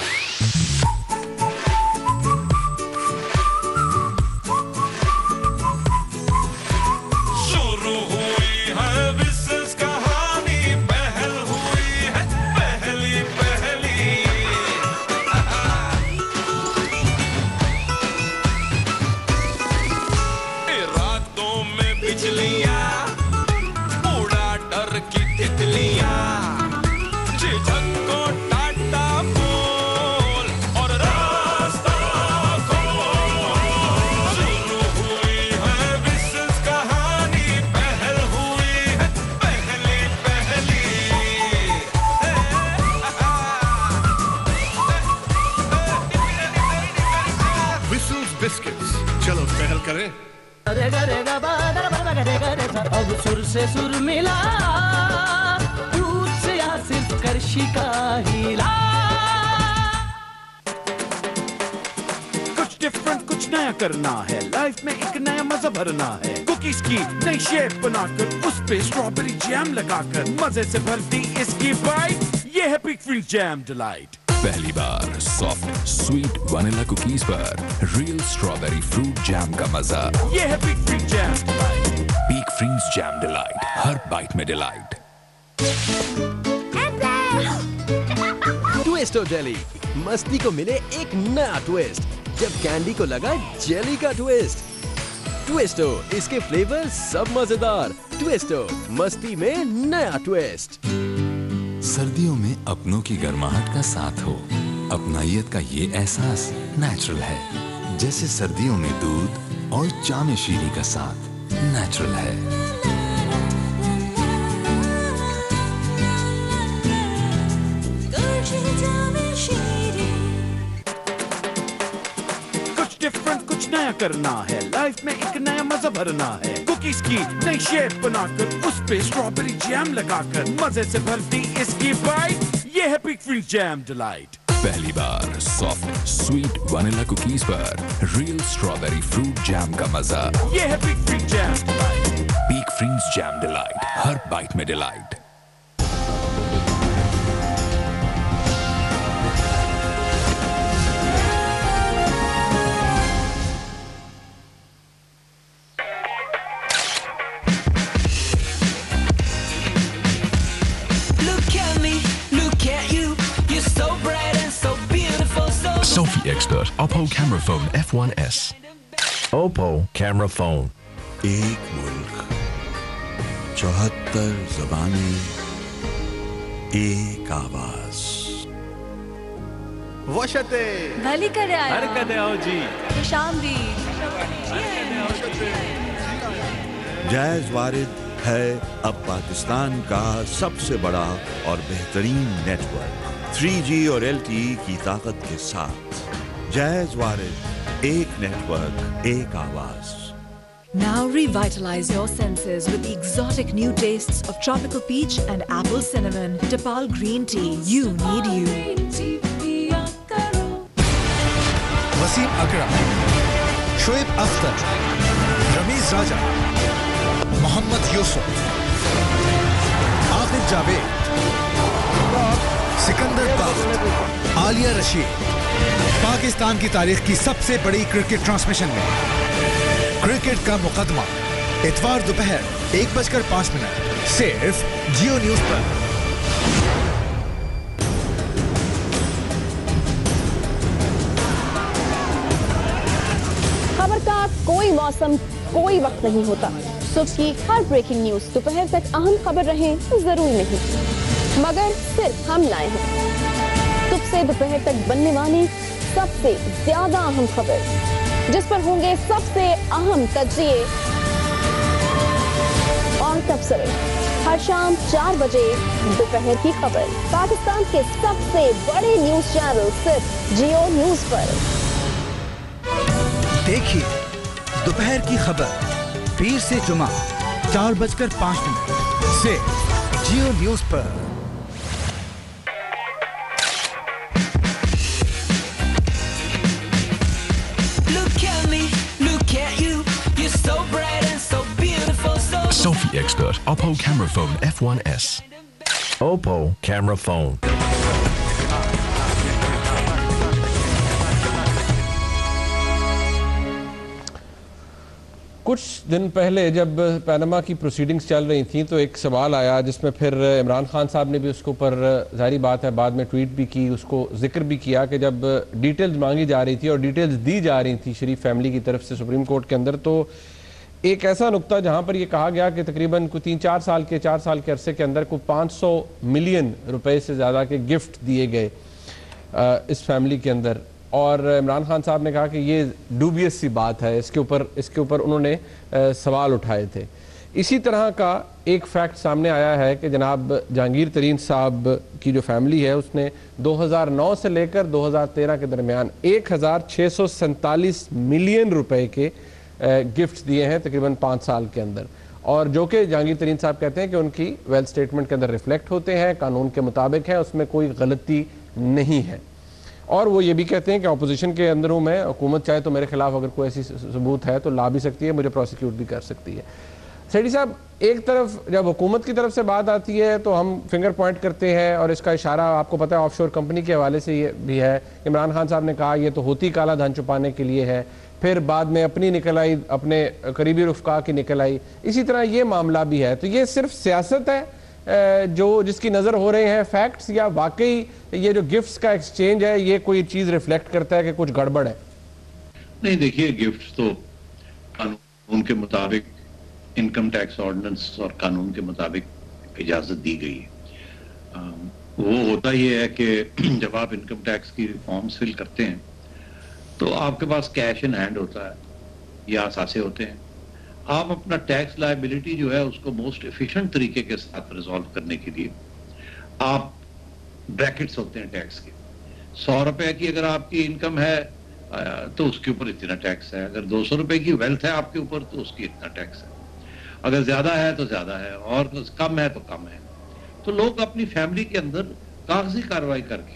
चलो पहल करें। अब सुर से सुर मिला, दूर से या सिर्फ करशी का हिला। कुछ डिफरेंट, कुछ नया करना है, लाइफ में एक नया मजा भरना है। कुकीज की नई शेप बनाकर उस पे स्ट्रॉबेरी जैम लगाकर मजे से भरती इसकी बाइट, ये है पिक फ्रीज जैम डिलाइट। पहली बार सॉफ्ट स्वीट वनीला कुकीज पर रियल स्ट्रॉबेरी फ्रूट जैम का मजा। ये है Peek Freans jam delight. Peek Freans jam delight, हर बाइट में डिलाइट। ट्विस्टो जेली, मस्ती को मिले एक नया ट्विस्ट जब कैंडी को लगा जेली का ट्विस्ट। ट्विस्टो, इसके फ्लेवर सब मजेदार। ट्विस्टो, मस्ती में नया ट्विस्ट। सर्दियों में अपनों की गर्माहट का साथ हो, अपनाइयत का ये एहसास नेचुरल है। जैसे सर्दियों में दूध और जामे शीरी का साथ नेचुरल है। कुछ डिफरेंट, कुछ नया करना है, लाइफ में एक नया मजा भरना है। कुकीज की नई शेप बनाकर उस पे स्ट्रॉबेरी जैम लगाकर मजे से भरती इसकी बाइट, ये है पिक फ्रीज जैम डिलाइट। पहली बार सॉफ्ट स्वीट वनीला कुकीज पर रियल स्ट्रॉबेरी फ्रूट जैम का मजा। ये है Peek Freans jam delight. Peek Freans jam delight, हर बाइट में delight. Sophie Expert Oppo Camera Phone F1S. Oppo Camera Phone. एक मुल्क, 74 ज़बानें, एक आवाज। वशते भली करे आया। हर कदे आओ जी। शामदी। जैज़ वारिद है अब पाकिस्तान का सबसे बड़ा और बेहतरीन नेटवर्क। 3G और LTE की ताकत के साथ जैज़ वारिद, एक नेटवर्क, एक आवाज। Now revitalize your senses with the exotic new tastes of tropical peach and apple cinnamon. Tapal green tea. You need you. Wasim अकरम, शोएब अख्तर, रमीज राजा, मोहम्मद यूसुफ, आकिब जावेद, सिकंदर बात, आलिया रशीद। पाकिस्तान की तारीख की सबसे बड़ी क्रिकेट ट्रांसमिशन में क्रिकेट का मुकदमा इतवार दोपहर 1:05 सिर्फ जियो न्यूज पर। खबर का कोई मौसम, कोई वक्त नहीं होता। सुबह की हर ब्रेकिंग न्यूज दोपहर तक अहम खबर रहे जरूरी नहीं, मगर सिर्फ हम लाए हैं सुबह से दोपहर तक बनने वाली सबसे ज्यादा अहम खबर, जिस पर होंगे सबसे अहम तजिए और तबसरे। हर शाम 4 बजे दोपहर की खबर पाकिस्तान के सबसे बड़े न्यूज चैनल सिर्फ जियो न्यूज पर। देखिए दोपहर की खबर पीर से जुमा 4:05 सिर्फ जियो न्यूज पर। Sophie Expert Oppo Camera Phone F1S. Oppo Camera Phone. कुछ दिन पहले जब पैनामा की प्रोसीडिंग्स चल रही थी तो एक सवाल आया जिसमें फिर इमरान खान साहब ने भी उसके ऊपर, जाहिर बात है, बाद में ट्वीट भी की, उसको जिक्र भी किया कि जब डिटेल्स मांगी जा रही थी और डिटेल्स दी जा रही थी शरीफ फैमिली की तरफ से सुप्रीम कोर्ट के अंदर, तो एक ऐसा नुक्ता जहां पर यह कहा गया कि तकरीबन कोई 4 साल के अरसे के अंदर को 500 मिलियन रुपए से ज़्यादा के गिफ्ट दिए गए इस फैमिली के अंदर। और इमरान खान साहब ने कहा कि ये डूबियस सी बात है, इसके ऊपर उन्होंने सवाल उठाए थे। इसी तरह का एक फैक्ट सामने आया है कि जनाब जहांगीर तरीन साहब की जो फैमिली है उसने 2009 से लेकर 2013 के दरमियान 1647 मिलियन रुपए के गिफ्ट्स दिए हैं तकरीबन 5 साल के अंदर, और जो कि जहांगीर तरीन साहब कहते हैं कि उनकी वेल्थ स्टेटमेंट के अंदर रिफ्लेक्ट होते हैं, कानून के मुताबिक है, उसमें कोई गलती नहीं है। और वो ये भी कहते हैं कि अपोजिशन के अंदर हूँ मैं, हुकूमत चाहे तो मेरे खिलाफ अगर कोई ऐसी सबूत है तो ला भी सकती है, मुझे प्रोसिक्यूट भी कर सकती है। सेठी साहब, एक तरफ जब हुकूमत की तरफ से बात आती है तो हम फिंगर पॉइंट करते हैं, और इसका इशारा आपको पता है ऑफशोर कंपनी के हवाले से ये भी है। इमरान खान साहब ने कहा ये तो होती काला धन छुपाने के लिए है, फिर बाद में अपनी निकल आई, अपने करीबी रुफ़का की निकल आई। इसी तरह ये मामला भी है। तो ये सिर्फ सियासत है जो जिसकी नज़र हो रहे हैं फैक्ट्स, या वाकई ये जो गिफ्ट्स का एक्सचेंज है ये कोई चीज़ रिफ्लेक्ट करता है कि कुछ गड़बड़ है? नहीं, देखिए, गिफ्ट्स तो कानून के मुताबिक, इनकम टैक्स ऑर्डिनेंस और कानून के मुताबिक इजाज़त दी गई है। वो होता ये है कि जब आप इनकम टैक्स की फॉर्म्स फिल करते हैं तो आपके पास कैश इन हैंड होता है या असासे होते हैं। आप अपना टैक्स लायबिलिटी जो है उसको मोस्ट एफिशिएंट तरीके के साथ रिजॉल्व करने के लिए आप ब्रैकेट्स होते हैं टैक्स के। 100 रुपए की अगर आपकी इनकम है तो उसके ऊपर इतना टैक्स है, अगर 200 रुपए की वेल्थ है आपके ऊपर तो उसकी इतना टैक्स है, अगर ज्यादा है तो ज्यादा है, और कम है तो कम है। तो लोग अपनी फैमिली के अंदर कागजी कार्रवाई करके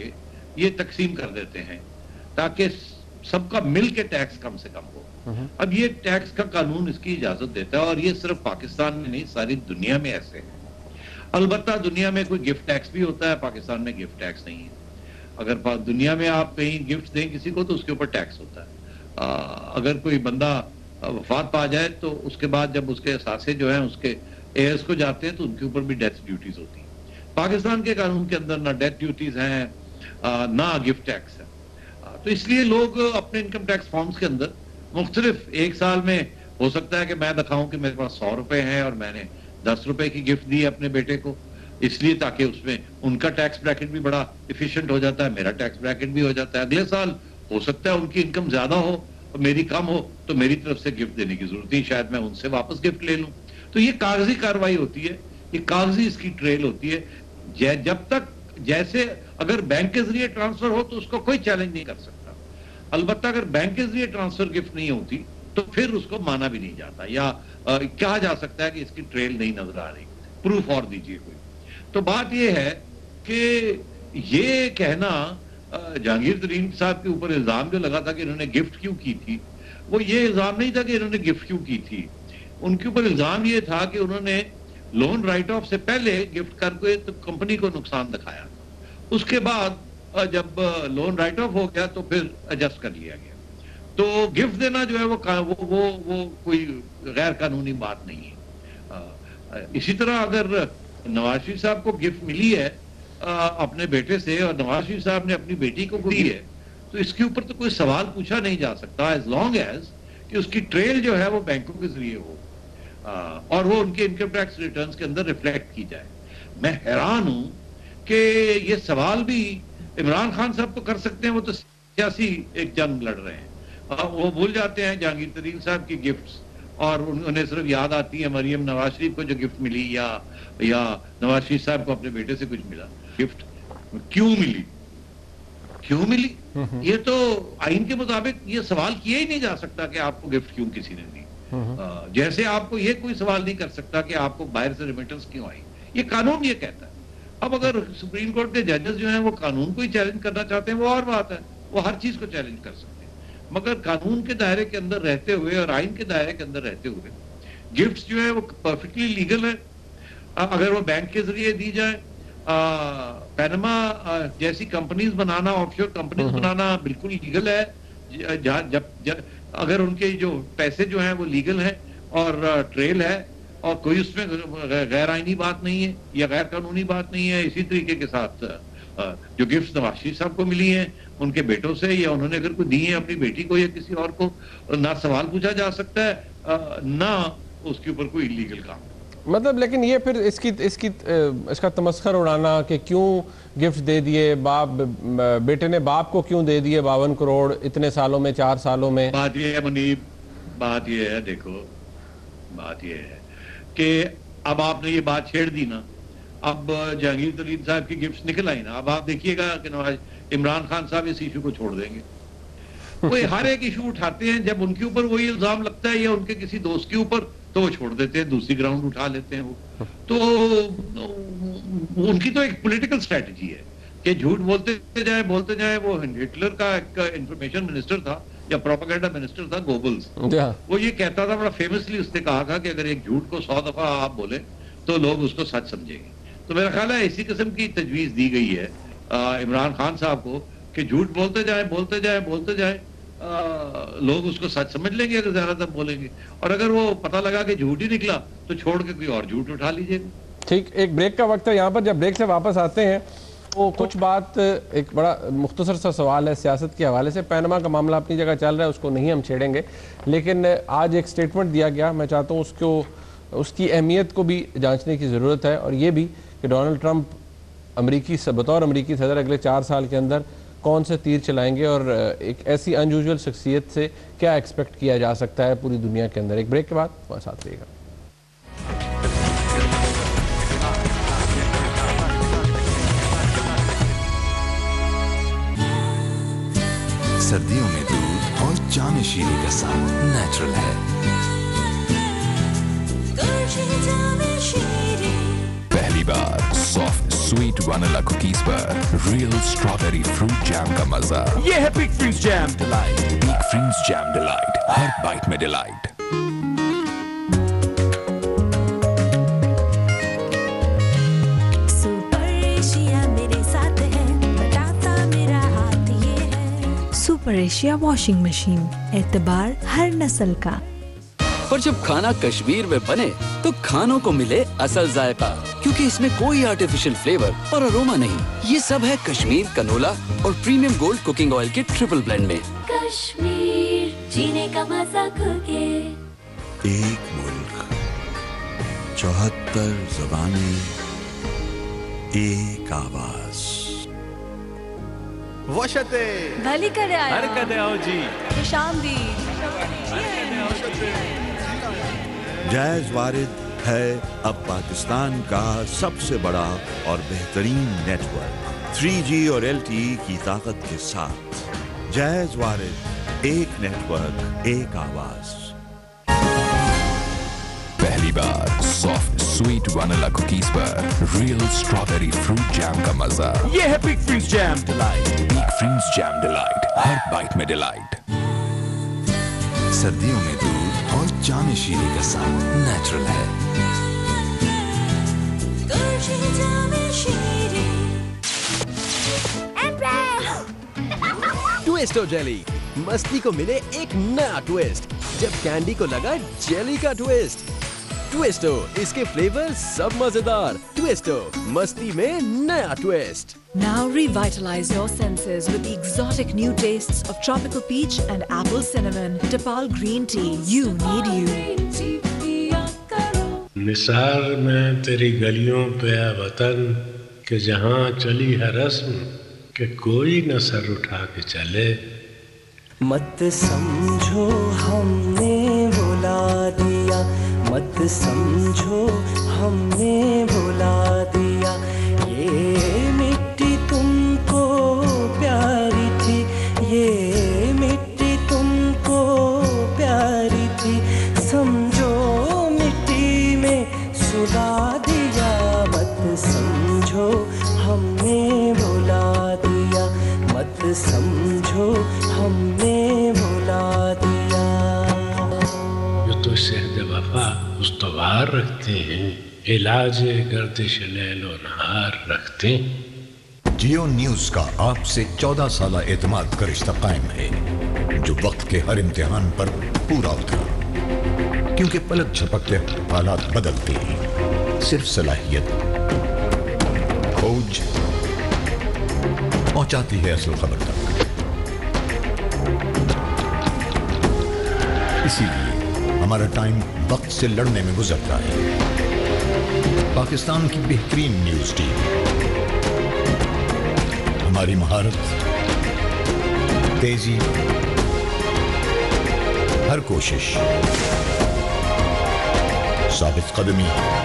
یہ تقسیم کر دیتے ہیں تاکہ سب کا مل کے ٹیکس کم سے کم ہو. اب یہ ٹیکس کا قانون اس کی اجازت دیتا ہے، اور یہ صرف پاکستان میں نہیں ساری دنیا میں ایسے ہے. البتہ دنیا میں کوئی گفٹ ٹیکس بھی ہوتا ہے، پاکستان میں گفٹ ٹیکس نہیں ہے. اگر دنیا میں آپ کہیں گفٹ دیں کسی کو تو اس کے اوپر ٹیکس ہوتا ہے. اگر کوئی بندہ وفات پا جائے تو اس کے بعد جب اس کے اثاثے جو ہیں اس کے ایئرز کو جاتے ہیں تو ان کے اوپر بھی ڈیتھ ڈیوٹیز ہوتی ہیں. پاکستان کے قانون کے اندر نہ ڈیتھ ڈیوٹیز ہیں نہ گفٹ ٹیکس ہے. تو اس لیے لوگ اپنے انکم ٹیکس فارمز کے اندر مختلف، ایک سال میں ہو سکتا ہے کہ میں دکھاؤں کہ میرے پاس 100 روپے ہیں اور میں نے 10 روپے کی گفٹ دی اپنے بیٹے کو، اس لیے تاکہ اس میں ان کا ٹیکس بریکٹ بھی بڑا ایفیشینٹ ہو جاتا ہے، میرا ٹیکس بریکٹ بھی ہو جاتا ہے. اگلے سال ہو سکتا ہے ان کی انکم زیادہ ہو اور میری کم ہو تو میری طرف سے گفٹ دینے کی ضرورت نہیں، شاید میں ان سے واپس گفٹ لے لوں. تو یہ کاغذی کارروائی ہوتی ہے، یہ کاغذی اس کی ٹریل ہوتی ہے. جب تک جیسے اگر بینک کے ذریعے ٹرانسفر ہو تو اس کو کوئی چیلنج نہیں کر سکتا. البتہ اگر بینک کے ذریعے ٹرانسفر گفٹ نہیں ہوتی تو پھر اس کو مانا بھی نہیں جاتا، یا کہا جا سکتا ہے کہ اس کی ٹریل نہیں نظر آ رہی، پروف اور دیجیے کوئی. تو بات یہ ہے کہ یہ کہنا جہانگیر ترین صاحب کے اوپر الزام جو لگا تھا کہ انہوں نے گفٹ کیوں کی تھی، وہ یہ الزام نہیں تھا کہ انہوں نے گفٹ کیوں کی تھی. ان کے اوپر الزام یہ تھا کہ انہوں نے لون رائٹ آف سے پہلے گفٹ کر کے تو کمپنی کو نقصان دکھایا، اس کے بعد جب لون رائٹ آف ہو گیا تو پھر ایڈجسٹ کر لیا گیا. تو گفٹ دینا جو ہے وہ کوئی غیر قانونی بات نہیں ہے. اسی طرح اگر نواز شریف صاحب کو گفٹ ملی ہے اپنے بیٹے سے اور نواز شریف صاحب نے اپنی بیٹی کو دی ہے تو اس کے اوپر تو کوئی سوال پوچھا نہیں جا سکتا ایز لانگ ایز کہ اس کی ٹریل جو ہے وہ بینکوں کے ذریعے ہو اور وہ ان کے انکم ٹیکس ریٹرنز کے اندر ریفلیکٹ کی جائے. میں حیران ہوں کہ یہ سوال بھی عمران خان صاحب تو کر سکتے ہیں، وہ تو سیاسی ایک جنگ لڑ رہے ہیں. وہ بھول جاتے ہیں جہانگیر ترین صاحب کی گفٹس اور انہیں صرف یاد آتی ہے مریم نواز شریف کو جو گفٹ ملی یا نواز شریف صاحب کو اپنے بیٹے سے کچھ ملا. گفٹ کیوں ملی یہ تو آئین کے مطابق یہ سوال کیا ہی نہیں جا سکتا کہ آپ کو گفٹ کیوں کسی نے دی. جیسے آپ کو یہ کوئی سوال نہیں کر سکتا کہ آپ کو باہر سے ریمیٹنس کیوں آئی، یہ قانون یہ کہتا ہے. اب اگر سپریم کورٹ کے ججز جو ہیں وہ قانون کو ہی چیلنج کرنا چاہتے ہیں وہ اور بات ہے، وہ ہر چیز کو چیلنج کر سکتے ہیں، مگر قانون کے دائرے کے اندر رہتے ہوئے اور آئین کے دائرے کے اندر رہتے ہوئے گفٹس جو ہے وہ پرفیکٹلی لیگل ہے. اگر وہ بینک کے ذریعے دی جائے، پینما جیسی کمپنیز بنانا، آف شور کمپنیز بنانا بالکل لیگل ہے. اگر ان کے جو پیسے جو ہیں وہ لیگل ہیں اور ٹریل ہے اور کوئی اس میں غیر آئینی بات نہیں ہے یا غیر قانونی بات نہیں ہے. اسی طریقے کے ساتھ جو گفٹس نواز شریف صاحب کو ملی ہیں ان کے بیٹوں سے یا انہوں نے اگر کوئی دی ہیں اپنی بیٹی کو یا کسی اور کو، نہ سوال پوچھا جا سکتا ہے نہ اس کے اوپر کوئی لیگل کام. مطلب لیکن یہ پھر اس کا تمسخر اڑانا کہ کیوں گفٹ دے دیے، بیٹے نے باپ کو کیوں دے دیے 52 کروڑ اتنے سالوں میں، 4 سالوں میں. بات یہ ہے منیب، بات یہ ہے، دیکھو بات یہ ہے کہ اب آپ نے یہ بات چھیڑ دی نا، اب جہانگیر ترین صاحب کی گفٹس نکل آئی نا، اب آپ دیکھیے گا کہ عمران خان صاحب اس ایشو کو چھوڑ دیں گے. وہ ہر ایک ایشو اٹھاتے ہیں، جب ان کے اوپر وہی الزام لگتا ہے یا ان کے کسی دوست کے اوپر تو وہ چھوڑ دیتے ہیں، دوسری گراؤنڈ اٹھا لیتے ہیں. وہ تو ان کی تو ایک پولیٹیکل اسٹریٹجی ہے کہ جھوٹ بولتے جائیں. وہ ہٹلر کا ایک انفارمیشن منسٹر تھا یا پروپیگنڈا منسٹر تھا گوبلز، وہ یہ کہتا تھا بڑا فیمسلی، اس نے کہا تھا کہ اگر ایک جھوٹ کو 100 دفعہ آپ بولیں تو لوگ اس کو سچ سمجھیں گے. تو میرا خیال ہے اسی قسم کی تجویز دی گئی ہے عمران خان صاحب کو کہ جھوٹ بولتے جائیں لوگ اس کو سچ سمجھ لیں گے اگر زیادہ تر بولیں گے، اور اگر وہ پتہ لگا کہ جھوٹ ہی نکلا تو چھوڑ کے کوئی اور جھوٹ اٹھا لیجئے گا. ٹھیک، ایک بریک کا وقت ہے یہاں پر. جب بریک سے واپس آتے ہیں وہ کچھ بات، ایک بڑا مختصر سا سوال ہے سیاست کے حوالے سے. پینما کا معاملہ اپنی جگہ چل رہا ہے، اس کو نہیں ہم چھیڑیں گے، لیکن آج ایک سٹیٹمنٹ دیا گیا، میں چاہتا ہوں اس کی اہمیت کو بھی جانچنے کی ضرورت ہے، اور یہ بھی کہ ڈونلڈ ٹرمپ بطور امریکی صدر اگلے 4 سال کے اندر کون سے تیر چلائیں گے اور ایک ایسی انیوژول شخصیت سے کیا ایکسپیکٹ کیا جا سکتا ہے پوری دنیا کے اندر. ایک بریک کے بعد ہمارے ساتھ رہیے گا. سردیوں میں دودھ اور جام شیریں کا ساتھ نیچرل ہے. پہلی بار سافٹ स्वीट वनीला कुकीज पर रियल स्ट्रॉबेरी फ्रूट जैम का मजा। ये है Peek Freans jam delight. Peek Freans jam delight, हर बाइट में delight. Super Asia washing machine, एतबार हर नस्ल का। पर जब खाना कश्मीर में बने तो खानों को मिले असल जायका, क्योंकि इसमें कोई आर्टिफिशियल फ्लेवर और अरोमा नहीं। ये सब है कश्मीर कनोला और प्रीमियम गोल्ड कुकिंग ऑयल के ट्रिपल ब्लेंड में। कश्मीर जीने का मजा खुके। एक मुल्क, 74 ज़बानें, एक आवाज। वशते भली करे आया। हरकत आओ जी। खुशामदी। जैज़ वारिद है अब पाकिस्तान का सबसे बड़ा और बेहतरीन नेटवर्क। 3G और LTE की ताकत के साथ जैज़ वारिद, एक नेटवर्क, एक आवाज। पहली बार सॉफ्ट स्वीट वनीला कुकीज पर रियल स्ट्रॉबेरी फ्रूट जैम का मजा। ये है Peek Freans jam delight. Peek Freans jam delight, हर बाइट में डिलाइट। सर्दियों में दूध और जामे शीरे का साथ नेचुरल है। ट्विस्टो जेली, मस्ती को मिले एक नया ट्विस्ट जब कैंडी को लगा जेली का ट्विस्ट। ट्विस्टो, इसके फ्लेवर सब मजेदार। ट्विस्टो, मस्ती में नया twist. Now revitalize your senses with the exotic new tastes of tropical peach and apple cinnamon. Tapal green tea. You need you. निसार में तेरी गलियों पे है वतन कि जहाँ चली है रस्म कि कोई न सर उठा के चले। मत समझो हमने बुला दिया, मत समझो हमने बुला दिया। ये मिट्टी तुमको प्यारी थी, ये मिट्टी तुमको प्यारी थी। समझो मिट्टी में सुला दिया, मत समझो हमने बुला दिया, मत समझो हमने बुला दिया। जो तो शहद वफा उस्तवार रखते हैं, इलाज गर्दिश लैलो नहार रखते हैं। जियो न्यूज का आपसे 14 साल एतमाद का रिश्ता कायम है, जो वक्त के हर इम्तिहान पर पूरा उतरा। क्योंकि पलक झपकते हालात बदलते हैं, सिर्फ सलाहियत खोज पहुंचाती है असल खबर तक। इसीलिए हमारा टाइम वक्त से लड़ने में गुजरता है। पाकिस्तान की बेहतरीन न्यूज टीम, हमारी महारत, तेजी, हर कोशिश, साबित कदमी,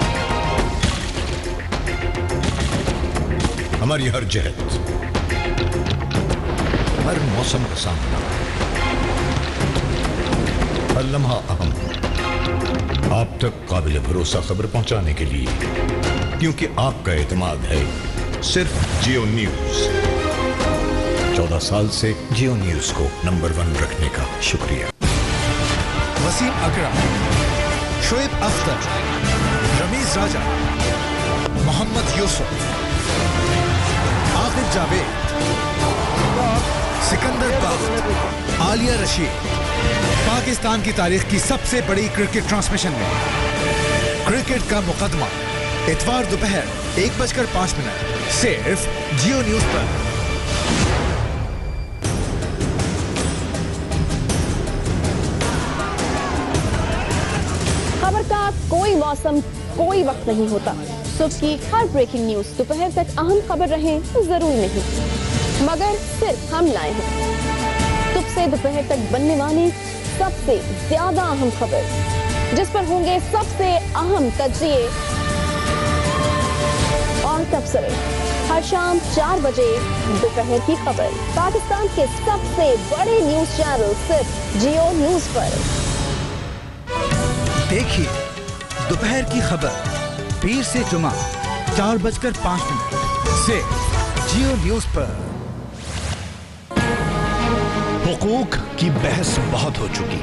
हमारी हर जहद, हर मौसम का सामना, हर लम्हा अहम आप तक काबिल भरोसा खबर पहुंचाने के लिए, क्योंकि आपका एतमाद है सिर्फ जियो न्यूज। 14 साल से जियो न्यूज को नंबर 1 रखने का शुक्रिया। वसीम अकरम, शोएब अख्तर, रमीज राजा, मोहम्मद यूसुफ, आकिब जावेद, सिकंदर बात, आलिया रशीद। पाकिस्तान की तारीख की सबसे बड़ी क्रिकेट ट्रांसमिशन में क्रिकेट का मुकदमा, इतवार दोपहर 1:05 सिर्फ जियो न्यूज पर। खबर का कोई मौसम, कोई वक्त नहीं होता। सुबह की हर ब्रेकिंग न्यूज दोपहर तक अहम खबर रहे जरूरी नहीं, मगर सिर्फ हम लाए हैं सुबह से दोपहर तक बनने वाली सबसे ज्यादा अहम खबर, जिस पर होंगे सबसे अहम तज्जिए और तबसरे। हर शाम 4 बजे दोपहर की खबर पाकिस्तान के सबसे बड़े न्यूज चैनल सिर्फ जियो न्यूज पर। देखिए दोपहर की खबर पीर से जुमा 4:05 सिर्फ जियो न्यूज पर। हुकूक की बहस बहुत हो चुकी,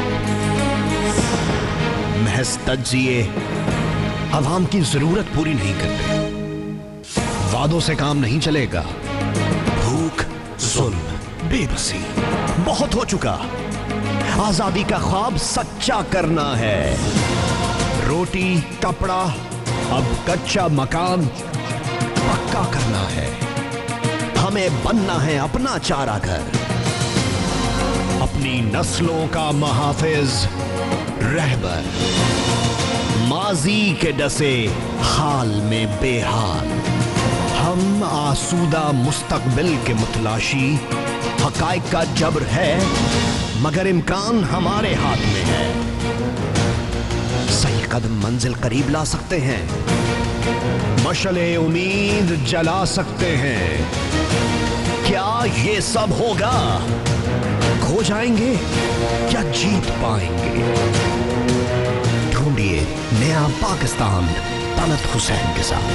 महज तज्जिए अवाम की जरूरत पूरी नहीं करते, वादों से काम नहीं चलेगा, भूख, जुल्म, बेबसी बहुत हो चुका, आजादी का ख्वाब सच्चा करना है, रोटी कपड़ा अब कच्चा मकान पक्का करना है, हमें बनना है अपना चारा घर, अपनी नस्लों का मुहाफिज रहबर, माजी के डसे हाल में बेहाल, हम आसूदा मुस्तकबिल के मुतलाशी, हकाइक का जबर है मगर इम्कान हमारे हाथ में है, सही कदम मंजिल करीब ला सकते हैं, मशले उम्मीद जला सकते हैं, क्या ये सब होगा? खो जाएंगे क्या जीत पाएंगे? ढूंढिए नया पाकिस्तान तलत हुसैन के साथ।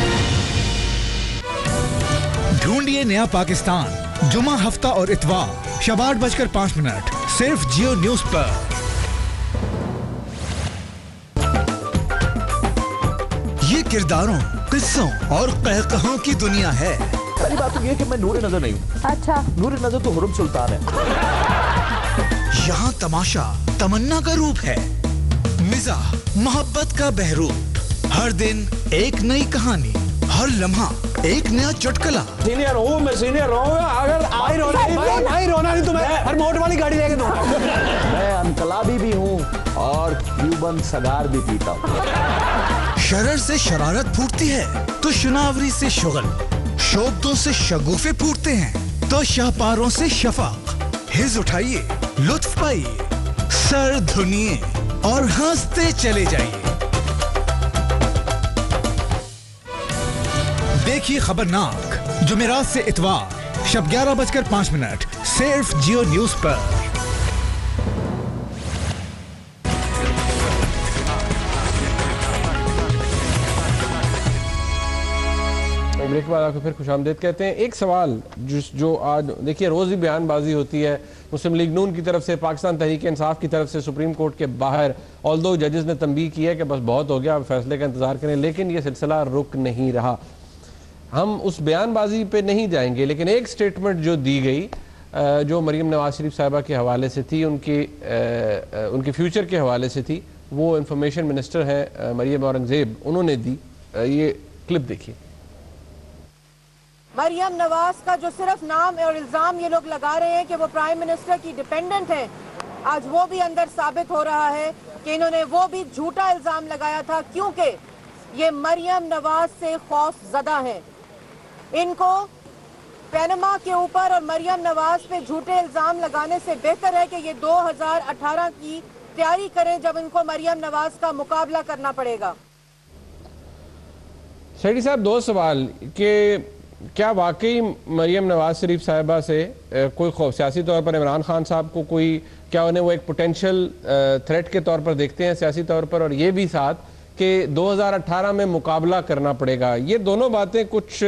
ढूंढिए नया पाकिस्तान जुमा हफ्ता और इतवार शब 8:05 सिर्फ जियो न्यूज पर। ये किरदारों, किस्सों और कहकहों की दुनिया है। पहली बात तो ये कि मैं नूर नजर नहीं हूँ। अच्छा, नूर नजर तो हुर्रम सुल्तान है। यहाँ तमाशा तमन्ना का रूप है, मिजाह मोहब्बत का बहरूप, हर दिन एक नई कहानी, हर लम्हा एक नया चुटकुला। सीनियर हूँ मैं, सीनियर रहूँगा, अगर आई रोना नहीं तो मैं हर मोट वाली गाड़ी लेके दूंगा। मैं अनकलाबी भी हूँ और क्यूबन सगार भी पीता हूँ। शरर से शरारत फूटती है तो शुनावरी से शुगल, शोब्दों से शगुफे फूटते हैं तो शाहपारों से शफाक। हिज उठाइए, लुत्फ पाइए, सर धुनिए और हंसते चले जाइए। देखिए खबरनाक जुमेरात से इतवार शब 11:05 सिर्फ जियो न्यूज पर। ब्रेक के बाद आपको फिर खुशामदीद कहते हैं। एक सवाल जो आज देखिए रोज़ ही बयानबाजी होती है मुस्लिम लीग नून की तरफ से, पाकिस्तान तहरीक इंसाफ की तरफ से, सुप्रीम कोर्ट के बाहर, ऑल्दो जजेस ने तंबीह की है कि बस बहुत हो गया, फैसले का इंतजार करें, लेकिन ये सिलसिला रुक नहीं रहा। हम उस बयानबाजी पे नहीं जाएंगे, लेकिन एक स्टेटमेंट जो दी गई जो मरीम नवाज शरीफ साहिबा के हवाले से थी, उनके फ्यूचर के हवाले से थी, वो इंफॉर्मेशन मिनिस्टर हैं मरीम औरंगजेब, उन्होंने दी। ये क्लिप देखिए। मरियम नवाज का जो सिर्फ नाम और इल्जाम ये लोग लगा रहे हैं कि वो प्राइम मिनिस्टर की डिपेंडेंट है, आज वो भी अंदर साबित हो रहा है कि इन्होंने वो भी झूठा इल्जाम लगाया था, क्योंकि ये मरियम नवाज से खौफ ज़दा है। इनको पैनमा के ऊपर और मरियम नवाज पे झूठे इल्जाम लगाने से बेहतर है कि ये 2018 की तैयारी करें जब इनको मरियम नवाज का मुकाबला करना पड़ेगा। शेडी साहब, दो सवाल कि क्या वाकई मरियम नवाज शरीफ साहिबा से कोई खौफ, सियासी तौर पर इमरान खान साहब को कोई, क्या उन्हें वो एक पोटेंशियल थ्रेट के तौर पर देखते हैं सियासी तौर पर, और ये भी साथ कि 2018 में मुकाबला करना पड़ेगा? ये दोनों बातें कुछ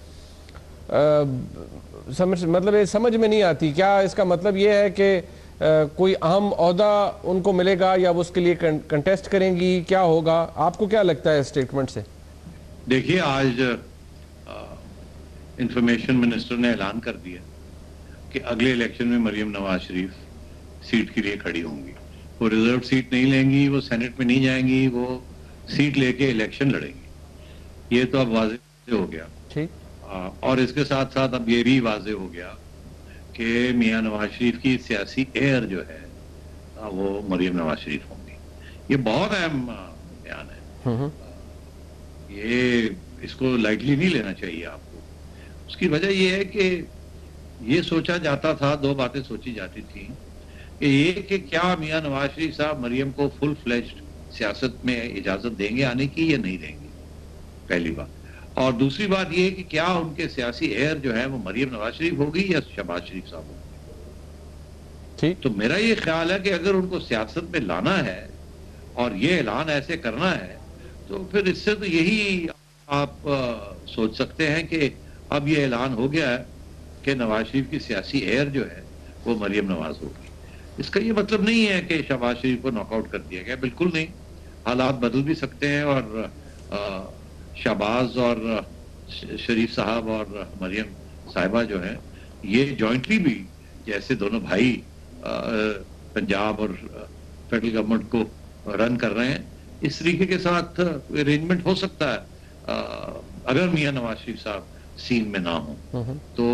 समझ में नहीं आती। क्या इसका मतलब ये है कि कोई अहम ओहदा उनको मिलेगा या वो उसके लिए कंटेस्ट करेंगी, क्या होगा? आपको क्या लगता है स्टेटमेंट से? देखिए, आज इंफॉर्मेशन मिनिस्टर ने ऐलान कर दिया कि अगले इलेक्शन में मरियम नवाज शरीफ सीट के लिए खड़ी होंगी। वो रिजर्व सीट नहीं लेंगी, वो सेनेट में नहीं जाएंगी, वो सीट लेके इलेक्शन लड़ेंगी। ये तो अब वाज़ेह हो गया। ठीक। और इसके साथ साथ अब ये भी वाज़ेह हो गया कि मियां नवाज शरीफ की सियासी एयर जो है वो मरियम नवाज शरीफ होंगी। ये बहुत अहम बयान है, ये इसको लाइटली नहीं लेना चाहिए आपको। उसकी वजह यह है कि ये सोचा जाता था, दो बातें सोची जाती थी कि ये कि क्या मियां नवाज शरीफ साहब मरियम को फुल फ्लेज्ड सियासत में इजाजत देंगे आने की या नहीं देंगे, पहली बात। और दूसरी बात ये कि क्या उनके सियासी एयर जो है वो मरियम नवाज शरीफ होगी या शहबाज शरीफ साहब होंगे। ठीक। तो मेरा ये ख्याल है कि अगर उनको सियासत में लाना है और ये ऐलान ऐसे करना है तो फिर इससे तो यही आप सोच सकते हैं कि اب یہ اعلان ہو گیا ہے کہ نواز شریف کی سیاسی ایئر جو ہے وہ مریم نواز ہوگی. اس کا یہ مطلب نہیں ہے کہ شہباز شریف کو ناک آؤٹ کر دیا گیا, بالکل نہیں. حالات بدل بھی سکتے ہیں اور شہباز اور شریف صاحب اور مریم صاحبہ جو ہے یہ جوائنٹلی بھی, جیسے دونوں بھائی پنجاب اور فیڈرل گورنمنٹ کو رن کر رہے ہیں, اس طریقے کے ساتھ ارینجمنٹ ہو سکتا ہے اگر میاں نواز شریف صاحب سین میں نہ ہوں. تو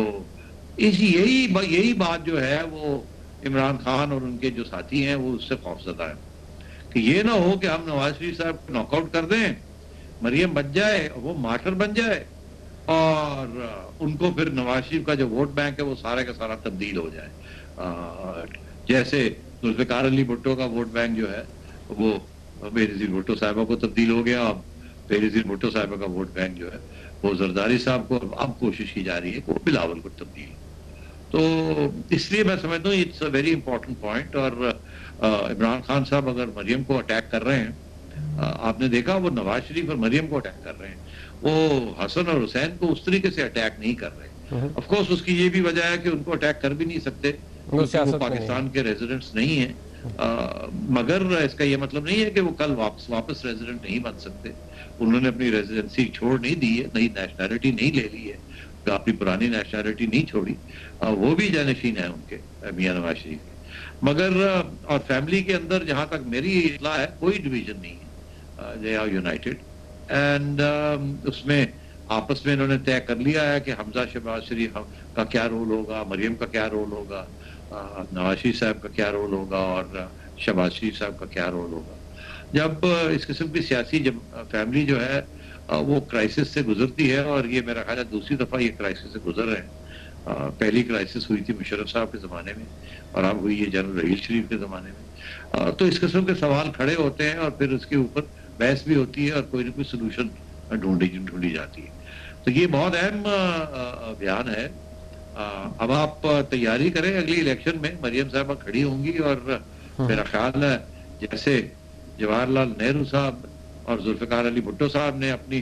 یہی بات جو ہے وہ عمران خان اور ان کے جو ساتھی ہیں وہ اس سے خوفزدہ ہیں کہ یہ نہ ہو کہ ہم نواز شریف صاحب کو ناک آؤٹ کر دیں, مریم بچ جائے, وہ مارٹر بن جائے, اور ان کو پھر نواز شریف کا جو ووٹ بینک ہے وہ سارا کا سارا تبدیل ہو جائے. جیسے ذوالفقار علی بھٹو کا ووٹ بینک جو ہے وہ بےنظیر بھٹو صاحبہ کو تبدیل ہو گیا, اب بےنظیر بھٹو صاحبہ کا ووٹ بینک جو ہے وہ زرداری صاحب کو, اب کوشش کی جا رہی ہے کہ وہ بلاول کو تبدیل. تو اس لیے میں سمجھتا ہوں it's a very important point. اور عمران خان صاحب اگر مریم کو اٹیک کر رہے ہیں, آپ نے دیکھا وہ نواز شریف اور مریم کو اٹیک کر رہے ہیں, وہ حسن اور حسین کو اس طریقے سے اٹیک نہیں کر رہے. آف کورس اس کی یہ بھی وجہ ہے کہ ان کو اٹیک کر بھی نہیں سکتے کیونکہ وہ پاکستان کے ریزیڈنٹس نہیں ہیں, مگر اس کا یہ مطلب نہیں ہے کہ وہ کل واپس ریزیڈنٹ نہیں بن سکتے. انہوں نے اپنی ریزیڈنسی چھوڑ نہیں دی ہے, نئی نیشنلٹی نہیں لے لی ہے, اپنی پرانی نیشنلٹی نہیں چھوڑی, وہ بھی جانشین ہیں ان کے میاں نواز شریف کے. مگر اور فیملی کے اندر جہاں تک میری اطلاع ہے کوئی ڈویژن نہیں ہے, دے آر یونائٹڈ. اینڈ اس میں آپس میں انہوں نے طے کر لیا ہے کہ حمزہ شہباز شریف کا کیا رول ہوگا, مریم کا کیا رول ہوگا, نواز شریف صاحب کا کیا رول ہوگا, اور شہباز شریف صاحب کا کیا رول ہوگا. جب اس قسم کی سیاسی جب فیملی جو ہے وہ کرائسس سے گزرتی ہے, اور یہ میرا خیال ہے دوسری دفعہ یہ کرائسس سے گزر رہے ہیں. پہلی کرائسس ہوئی تھی مشرف صاحب کے زمانے میں, اور اب ہوئی ہے جنرل رحیل شریف کے زمانے میں. تو اس قسم کے سوال کھڑے ہوتے ہیں اور پھر اس کے اوپر بحث بھی ہوتی ہے اور کوئی نہ کوئی سلوشن ڈھونڈی جاتی ہے. تو یہ بہت اہم بیان ہے. اب آپ تیاری کریں اگلی الیکشن میں, مریم صاحبہ کھڑی ہوں گی, اور میرا خیال ہے جیسے جواہر لال نہرو صاحب اور ذوالفقار علی بھٹو صاحب نے اپنی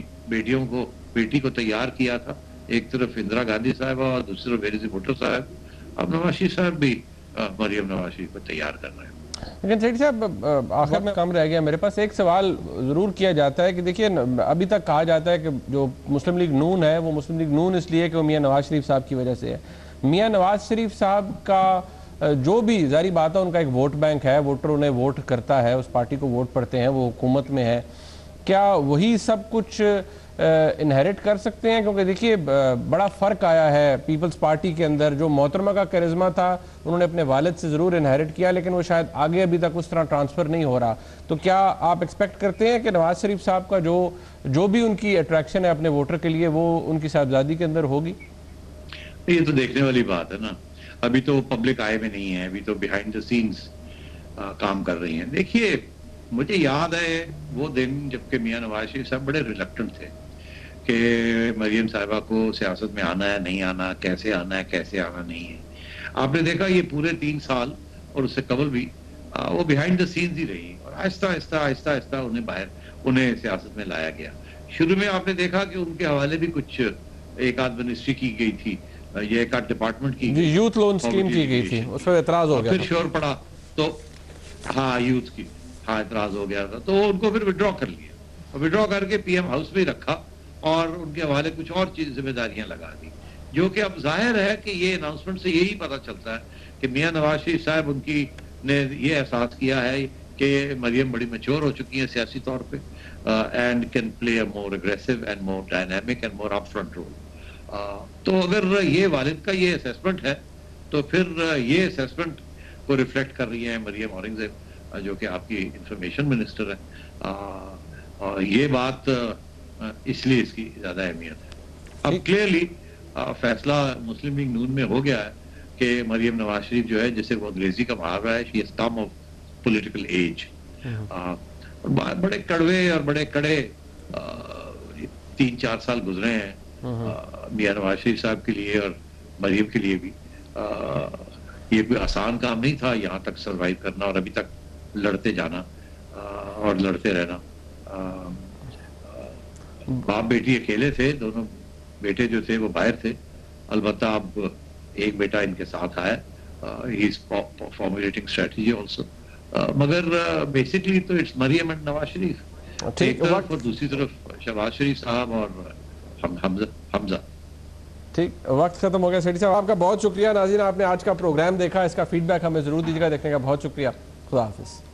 بیٹی کو تیار کیا تھا, ایک طرف اندرا گاندھی صاحبہ اور دوسری طرف بےنظیر بھٹو صاحب, اب نواز شریف صاحب بھی مریم نواز شریف کو تیار کر رہے ہیں. لیکن سیٹھی صاحب آخر میں کم رہ گیا میرے پاس, ایک سوال ضرور کیا جاتا ہے کہ دیکھیے ابھی تک کہا جاتا ہے کہ جو مسلم لیگ نون ہے وہ مسلم لیگ نون اس لیے کہ وہ میاں نواز شریف صاحب کی وجہ سے ہے. میاں نواز شریف صاحب کا جو بھی ظاہری بات ہے ان کا ایک ووٹ بینک ہے, ووٹر انہیں ووٹ کرتا ہے, اس پارٹی کو ووٹ پڑتے ہیں, وہ حکومت میں ہے, کیا وہی سب کچھ انہیرٹ کر سکتے ہیں؟ کیونکہ دیکھیے بڑا فرق آیا ہے پیپلز پارٹی کے اندر. جو محترمہ کا کرزمہ تھا انہوں نے اپنے والد سے ضرور انہیرٹ کیا, لیکن وہ شاید آگے ابھی تک اس طرح ٹرانسفر نہیں ہو رہا. تو کیا آپ ایکسپیکٹ کرتے ہیں کہ نواز شریف صاحب کا جو بھی ان کی اٹریکشن ہے اپنے ووٹر کے لیے وہ ان کی صاحبزادی کے اندر ہوگی؟ یہ تو دیکھنے والی بات ہے نا, ابھی تو پبلک آئے میں نہیں ہے, ابھی تو بیہائنڈ دا سینز کام کر رہی ہیں. دیکھیے مجھے یاد ہے وہ دن جب کہ میاں نواز شریف صاحب بڑے ریلکٹنٹ تھے کہ مریم صاحبہ کو سیاست میں آنا ہے نہیں آنا, کیسے آنا ہے کیسے آنا نہیں ہے. آپ نے دیکھا یہ پورے 3 سال اور اس سے قبل بھی وہ بیہائنڈ دا سینز ہی رہی, اور آہستہ آہستہ انہیں سیاست میں لایا گیا. شروع میں آپ نے دیکھا کہ ان کے حوالے بھی کچھ ایک آدھ منسٹری کی گئی تھی, یہ ایک آدھ ڈپارٹمنٹ کی گئی, یوتھ لون سکیم کی گئی تھی, اس پر اعتراض ہو گیا, پھر شور پڑا تو یوتھ کی اعتراض ہو گیا تھا, تو ان کو پھر وڈرا کر لیا, وڈرا کر کے پی ایم ہاؤس میں رکھا اور ان کے حوالے کچھ اور ذمہ داریاں لگا دی. جو کہ اب ظاہر ہے کہ یہ اناؤنسمنٹ سے یہی پتہ چلتا ہے کہ میاں نواز شریف صاحب ان کی نے یہ احساس کیا ہے کہ مریم بڑی میچور ہو چکی ہیں سیاسی طور پہ, and can play a more aggressive and more dynamic and more upfront role. تو اگر یہ والد کا یہ اسیسمنٹ ہے تو پھر یہ اسیسمنٹ کو ریفلیکٹ کر رہی ہیں مریم اورنگزیب جو کہ آپ کی انفارمیشن منسٹر ہے. یہ بات اس لیے اس کی زیادہ اہمیت ہے. اب کلیئرلی فیصلہ مسلم لیگ نون میں ہو گیا ہے کہ مریم نواز شریف جو ہے, جسے وہ انگریزی کا محاورہ ہے, she has come of political age. بڑے کڑوے اور بڑے کڑے 3-4 سال گزرے ہیں میاں نواز شریف صاحب کے لیے اور مریم کے لیے بھی. یہ کوئی آسان کام نہیں تھا یہاں تک سروائیو کرنا اور ابھی تک لڑتے جانا اور لڑتے رہنا. باپ بیٹی اکیلے تھے, دونوں बेटे जो थे वो बाहर थे, अलबत्ता अब एक बेटा इनके साथ आया, he is formulating strategy also, मगर बेसिकली तो इट्स मरियम एंड नवाज शरीफ एक तरफ और दूसरी तरफ शहबाज शरीफ साहब और हमजा। ठीक, वक्त खत्म हो गया। सेठी साहब आपका बहुत शुक्रिया। नाज़रीन आपने आज का प्रोग्राम देखा, इसका फीडबैक हमें ज़रूर दीजिएगा। देखने का बहुत शुक्रिया। खुदा हाफिज़।